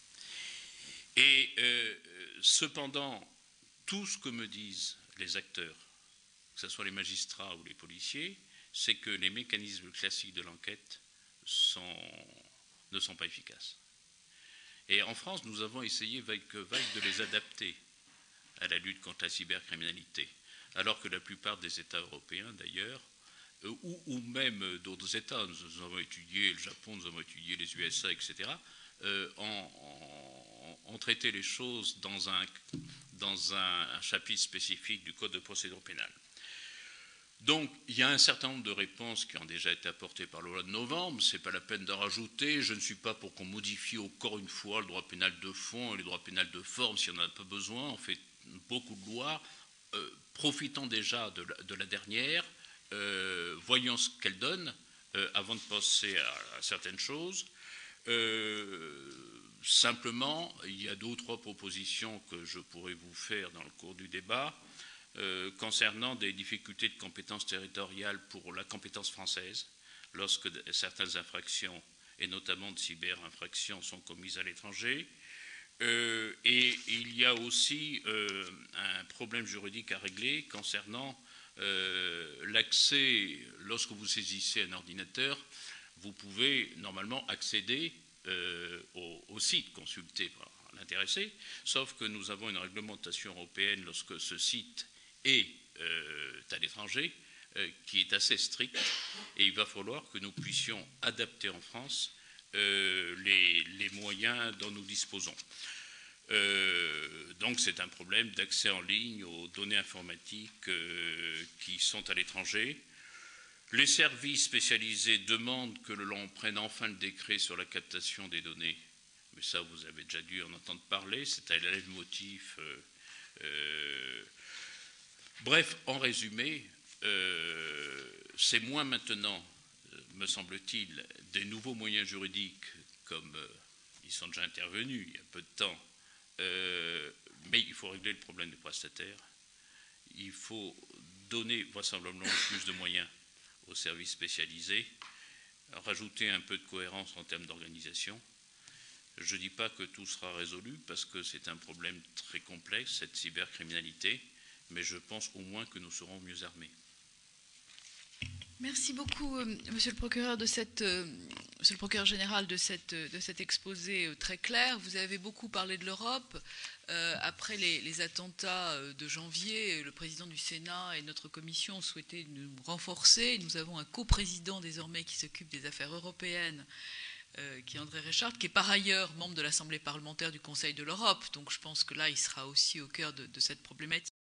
E: Et euh, cependant, tout ce que me disent les acteurs, que ce soit les magistrats ou les policiers, c'est que les mécanismes classiques de l'enquête sont, ne sont pas efficaces. Et en France, nous avons essayé vague que vague de les adapter à la lutte contre la cybercriminalité, alors que la plupart des États européens, d'ailleurs, euh, ou, ou même d'autres États, nous avons étudié le Japon, nous avons étudié les U S A, et cetera, euh, ont, ont, ont traité les choses dans un, dans un, un chapitre spécifique du Code de procédure pénale. Donc, il y a un certain nombre de réponses qui ont déjà été apportées par la loi de novembre. Ce n'est pas la peine d'en rajouter. Je ne suis pas pour qu'on modifie encore une fois le droit pénal de fond et le droit pénal de forme si on n'en a pas besoin. On fait beaucoup de lois. Euh, profitons déjà de la, de la dernière. Euh, voyons ce qu'elle donne euh, avant de passer à, à certaines choses. Euh, simplement, il y a deux ou trois propositions que je pourrais vous faire dans le cours du débat. Euh, concernant des difficultés de compétences territoriales pour la compétence française, lorsque certaines infractions, et notamment de cyber-infractions, sont commises à l'étranger. Euh, et il y a aussi euh, un problème juridique à régler concernant euh, l'accès, lorsque vous saisissez un ordinateur, vous pouvez normalement accéder euh, au, au site consulté par l'intéressé, sauf que nous avons une réglementation européenne lorsque ce site est euh, à l'étranger, euh, qui est assez stricte, et il va falloir que nous puissions adapter en France euh, les, les moyens dont nous disposons. Euh, donc c'est un problème d'accès en ligne aux données informatiques euh, qui sont à l'étranger. Les services spécialisés demandent que l'on prenne enfin le décret sur la captation des données, mais ça vous avez déjà dû en entendre parler, c'est un leitmotiv. Euh, euh, bref, en résumé, euh, c'est moins maintenant, me semble-t-il, des nouveaux moyens juridiques comme euh, ils sont déjà intervenus il y a peu de temps, euh, mais il faut régler le problème des prestataires, il faut donner vraisemblablement plus de moyens aux services spécialisés, rajouter un peu de cohérence en termes d'organisation. Je ne dis pas que tout sera résolu parce que c'est un problème très complexe, cette cybercriminalité, mais je pense au moins que nous serons mieux armés.
A: Merci beaucoup, euh, Monsieur le procureur, de cette, euh, Monsieur le procureur général, de, cette, de cet exposé euh, très clair. Vous avez beaucoup parlé de l'Europe. Euh, après les, les attentats de janvier, le président du Sénat et notre commission souhaitaient nous renforcer. Nous avons un coprésident désormais qui s'occupe des affaires européennes, euh, qui est André Reichardt, qui est par ailleurs membre de l'Assemblée parlementaire du Conseil de l'Europe. Donc je pense que là, il sera aussi au cœur de, de cette problématique.